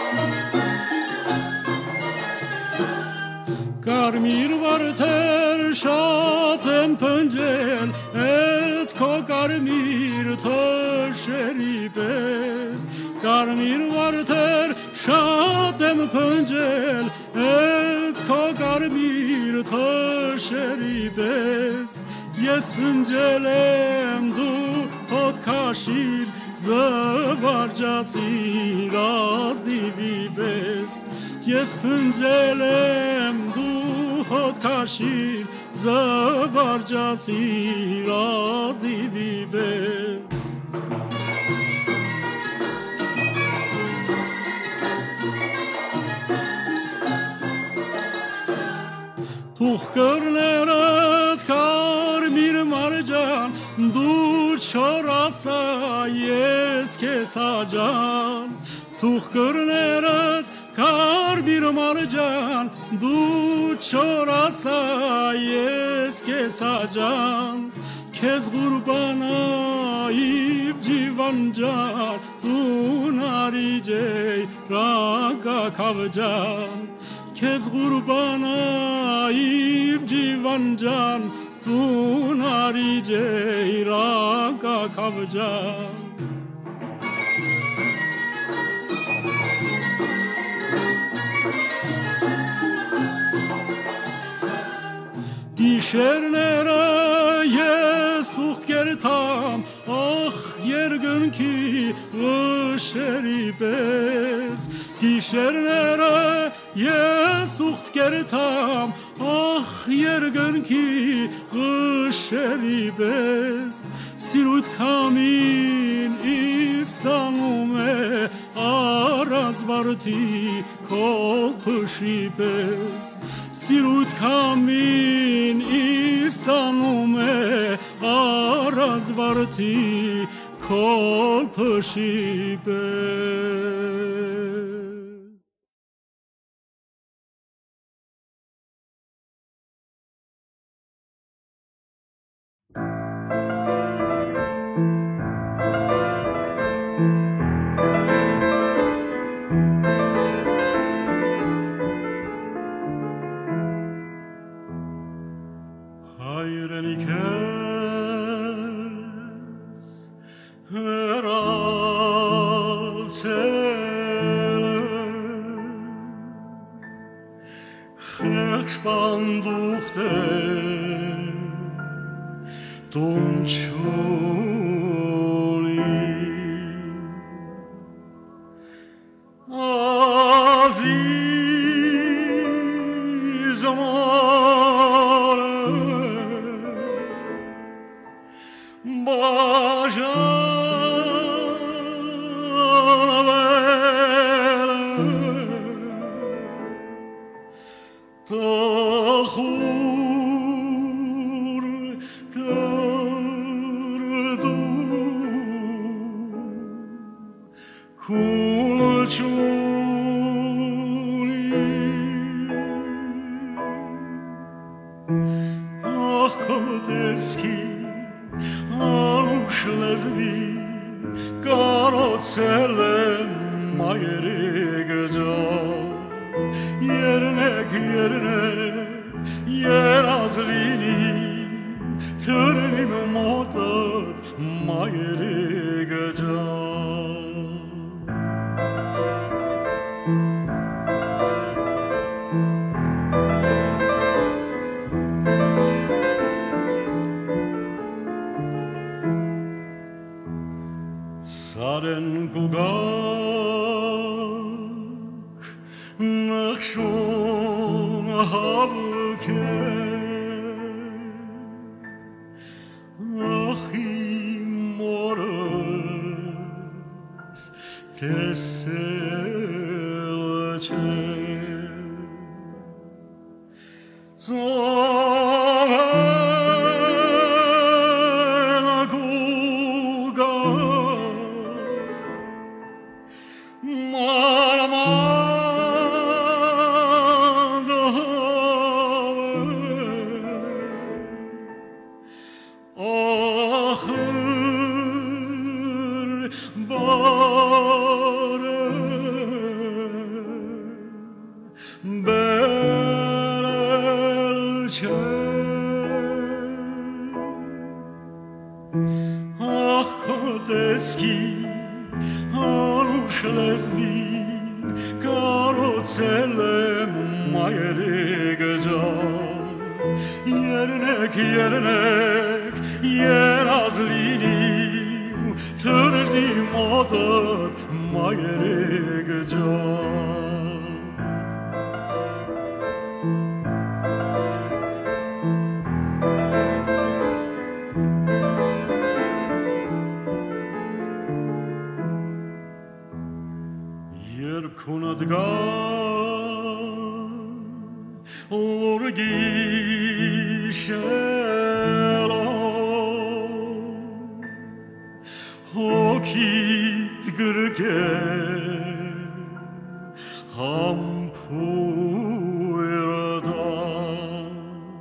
Car mir var ter շատ եմ փնջել էդ քո կարմիր թշերի պես կարմիր վարդեր շատ եմ փնջել էդ քո կարմիր թշերի պես ես փնջել եմ դու հոտ քաշիր զվարճացիր ազնիվի պես ես փնջել եմ դու հոտ քաշիր զվարճացիր ազնիվի պես Թուղ կրներդ կարմիր մարջան դու չորասա ես քեզ հաջան Թուղ կրներդ կարմիր մարջան դու չորասա ես քեզ հաջան քեզ ղուրբանայիվ ջիվանջան դու նարիջեյ ռագա քավջան քեզ ղուրբանայիվ ջիվանջան դու նարիջեյ ռագա քավջան Գիշերները ես ուխտ կերտամ ախ երկնքի ըշերի պես Գիշերները ես ուխտ կերտամ ախ երկնքի ըշերի պես Սիրույթ քամին իստանում է առանց վարդի քոլ փշի պես Սիրույթ քամին իստանում է առանց վարդի քոլ փշի պես Spannduchte Tunchuli Aziz amore Bajana Tahur tardu kulçuli Ah kodeski alushlezni karocelem mayerigejo Yernek yernek yer azlini Tırnim modat mayeri gıca Saren gugak nakshun havke Achim moras teselce Zovena guga Maramanda Ahır bare Belçe Polski, anusz lesbi, karocelem majeregcan. Yernek yernek yerazlinim, tırdim adat mayeregcan. Kunadgan urgishelo hokit gurke hampuiradan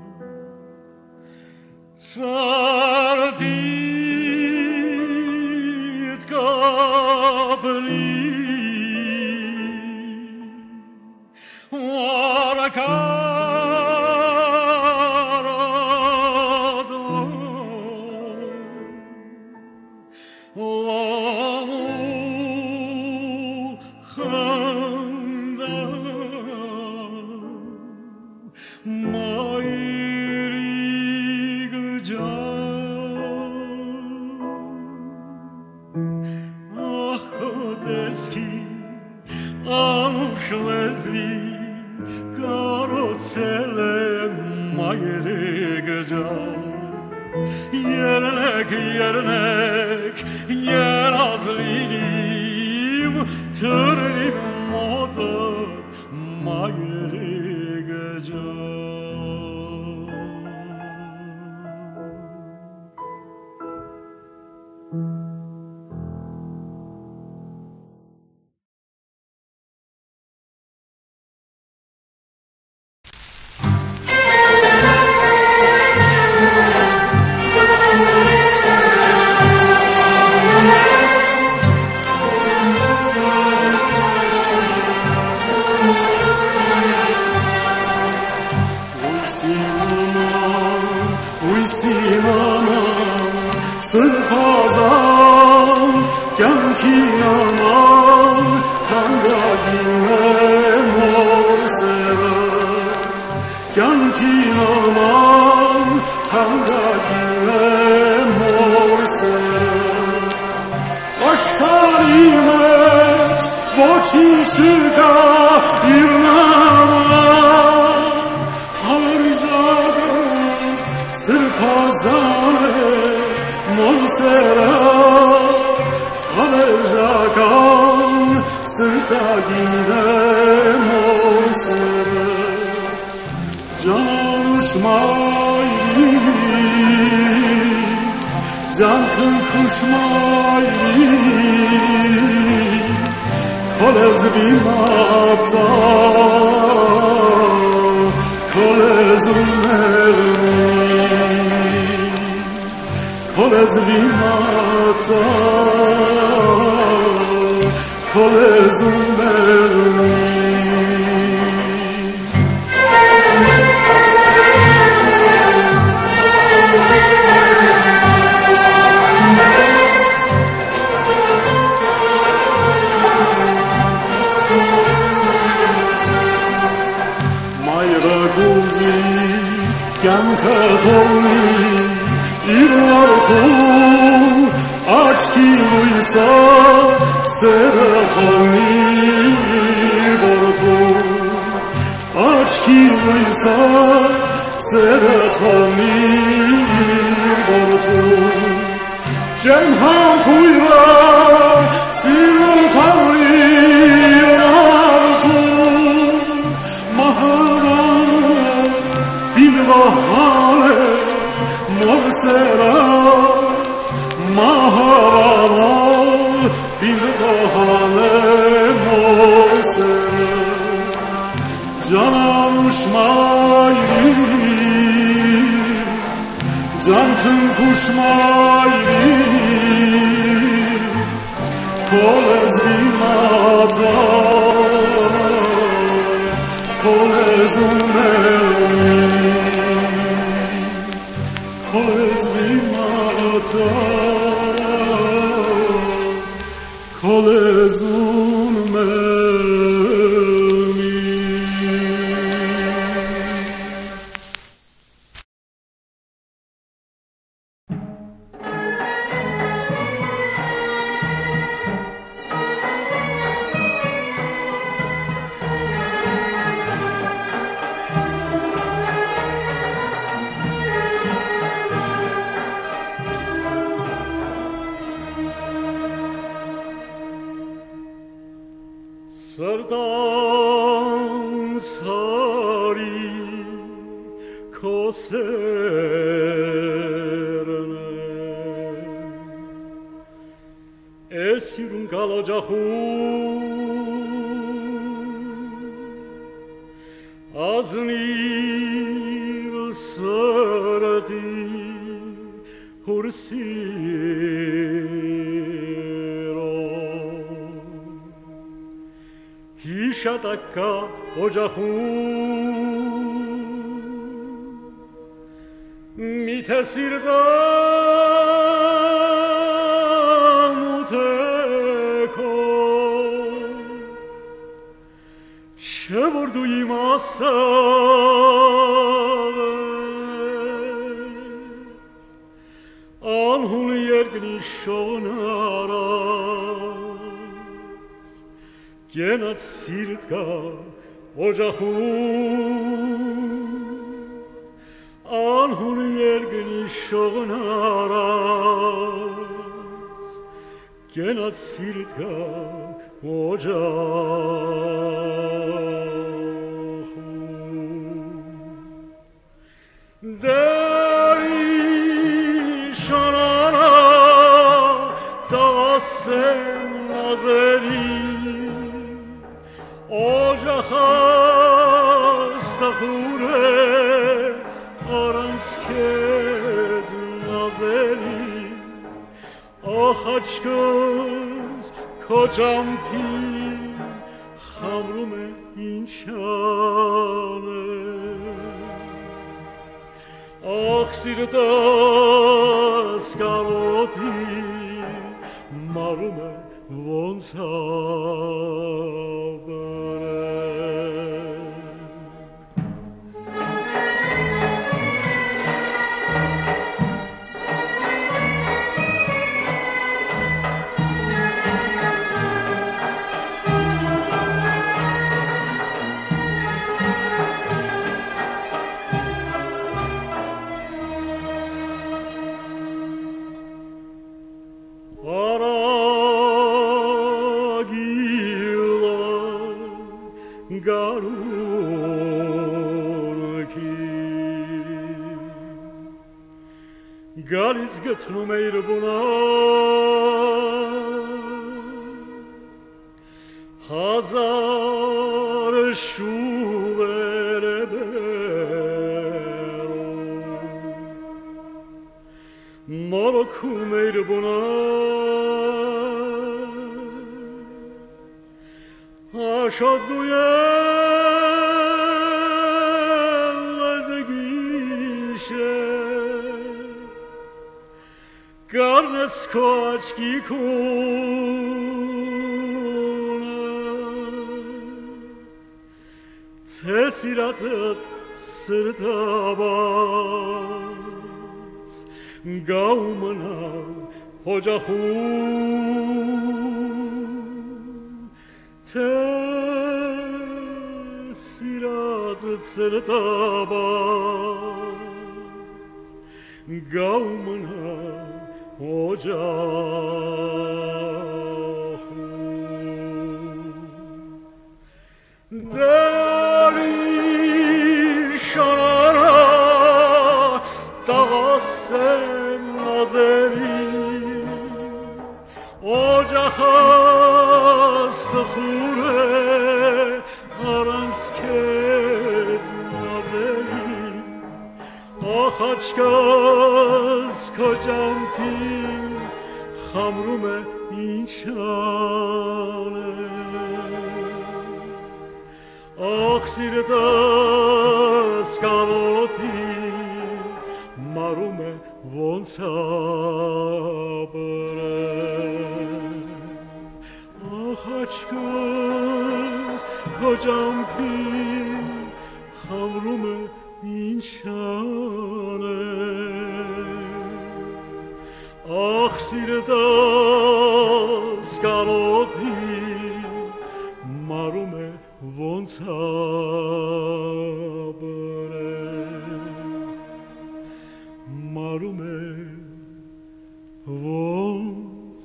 sardit kabli Yernek yernek yerazlinim, tırnim adat mayeregcan. Sırpazan Genkiyaman Tangagine morsera Genkiyaman Tangagine morsera Aşkarimet Boçişiga İrnama Haverjagan Sırpazane Morsera Haverjagan Sırtagine morsera Cananuşmayri Cankın kuşmayri Kolez bimata Kolez mermi Kolez bimata Kolez mermi Genkatovni irvartu Açki uysa seratovni irvartu Açki uysa seratovni irvartu Cemhan kuyra seratovni irvartu Maharan bilvahale morsera Maharan bilvahale morsera Canan uçmayri Cankın kuşmayri Kolez bimata Kolez mermi Kolez bimata kolezun melmi Sırdan sari koserene esirun kalacahu aznir saradi hursiro Hişataka ocahu mitesirda muteko çe vurduyim asar anhun yergni şonara Genat sirtka ocahu Anhun yergni şognaras Genat sirtka ocahu Deri şanara tasem nazeri Ocak astahure aranskez nazeli Ah aç göz kocam pil hamrume inşane Ah sirdas karoti marume vonsa Galis gătnu meyrubuna Hazar şuvere bero Moroku meyrubuna Aşadduye Garnes koçki kuna Tesiratet sırtabaz Gaumana hocahu Tesiratet sırtabaz Gaumana ocahu Deri şanara dağasem nazeri Ocak astıkure aranskez nazeri Ah aç göz kocam pil hamrume inşane Ah sirdas karoti marume von sabre kız kocam kim hamrume inşane ah sirdas kaloti marume vonsabre marume vons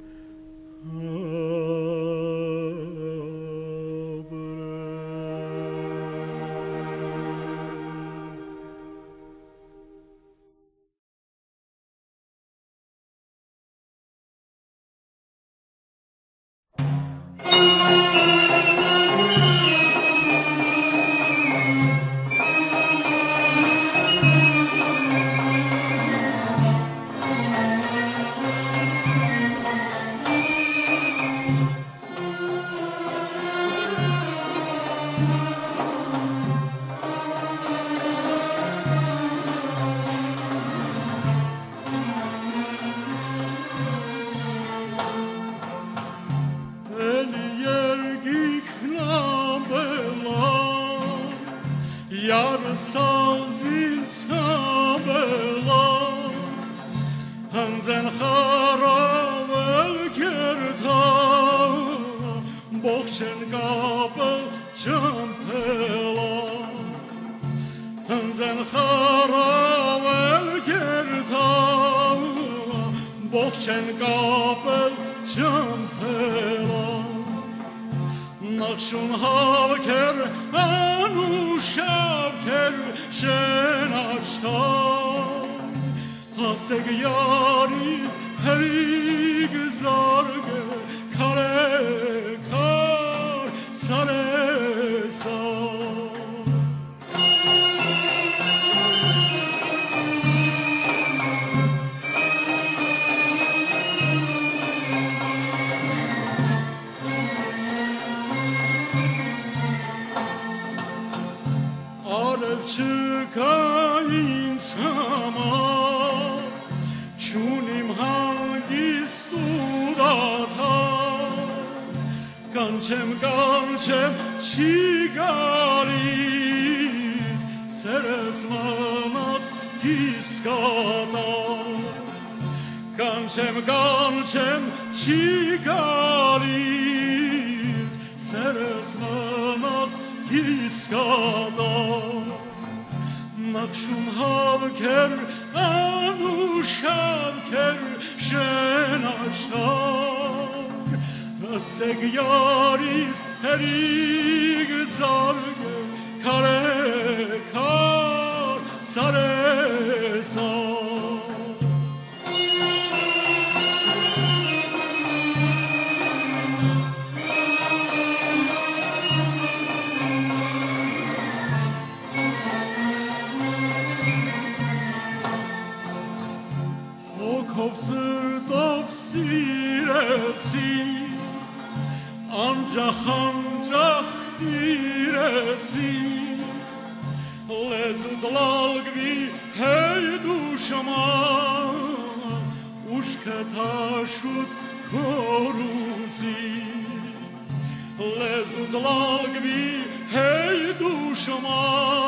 salzin tabela hanzen kharavel kerta boxen kabel champela hanzen kharavel kerta boxen kabel champela نقشون ها کر انو شب کر شناشتا هاسگ یاریز هریگ زارگ کاره کار سره سار Çıkayın sama Çunim hangi surata Kançem kançem çigarit Seres manat kiskata Kançem kançem çigarit Seres manat kiskata نقشون هاوکر انو شبکر شناشتار نسگ یاریز هریگ زارگ کاره کار سره سار Sırtop siretsi Ancak ancak diretsi Lezut lalgvi hey duşama Uşke taşut koruzi Lezut lalgvi hey duşama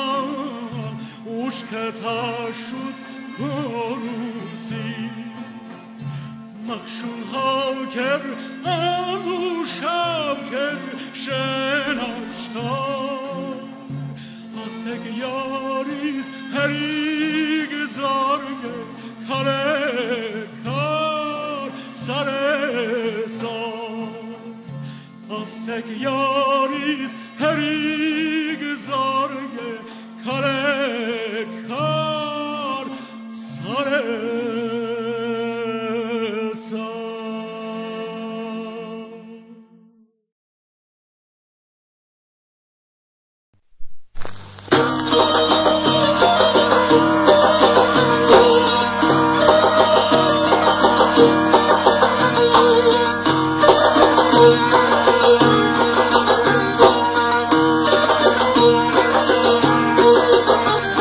Uşke taşut koruzi نقشون هاوکر انو شبکر شناشتار آسگ یاریز هریگ زارگ کاره کار سره سار آسگ یاریز هریگ زارگ کاره کار سره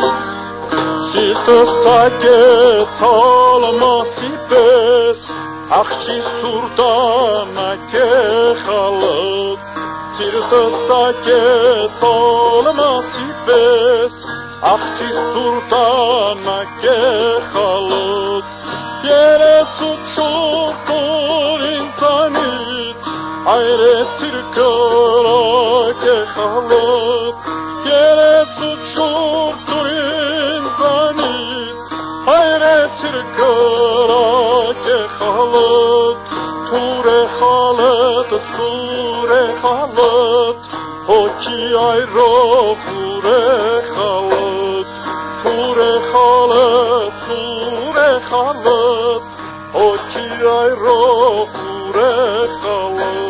Սակեց ալմասի պես Աղջի սուրտանակ է խալըտ, սիրտս ծակեց ալմասի պես, աղջի սուրտանակ է խալըտ, երեսուտ շուրտուր ինձանից, այրեցիր կրակ է խալըտ, երեսուտ շուրտուր ինձանից, այրեցիր կրակ է խալըտ, թուր է խալըտ, սուր է խալըտ, հոգի այրով ուր է խալըտ, թուր է խալըտ, սուր է խալըտ, հոգի այրով ուր է խալըտ,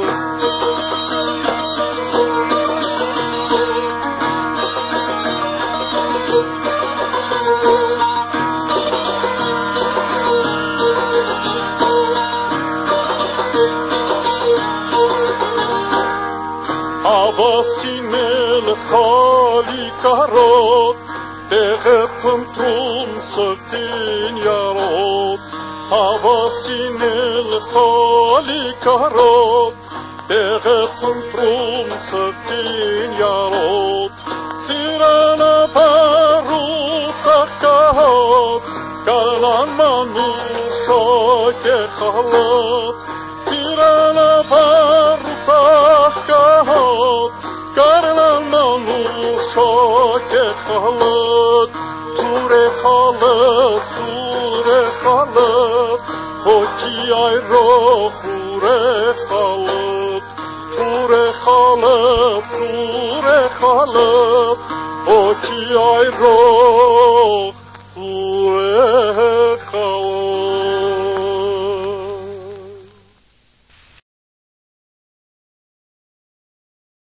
Ավասին էլ խալի կարոտ, տեղ է փնտրում սրտին յարոտ, Ավասին էլ խալի կարոտ, տեղ է փնտրում սրտին յարոտ, Սիրանը բարուց աղկահոտ, կարլան մանուշոկ է խալոտ, Սիրանը բարուց աղկահոտ, կարլան մանուշոկ է խալոտ, Թուր է խալոտ, թուր է խալոտ, հոգի այրով ուր է խալոտ, Թուր է խալոտ, թուր է խալոտ, հոգի այրով ուր է խալոտ,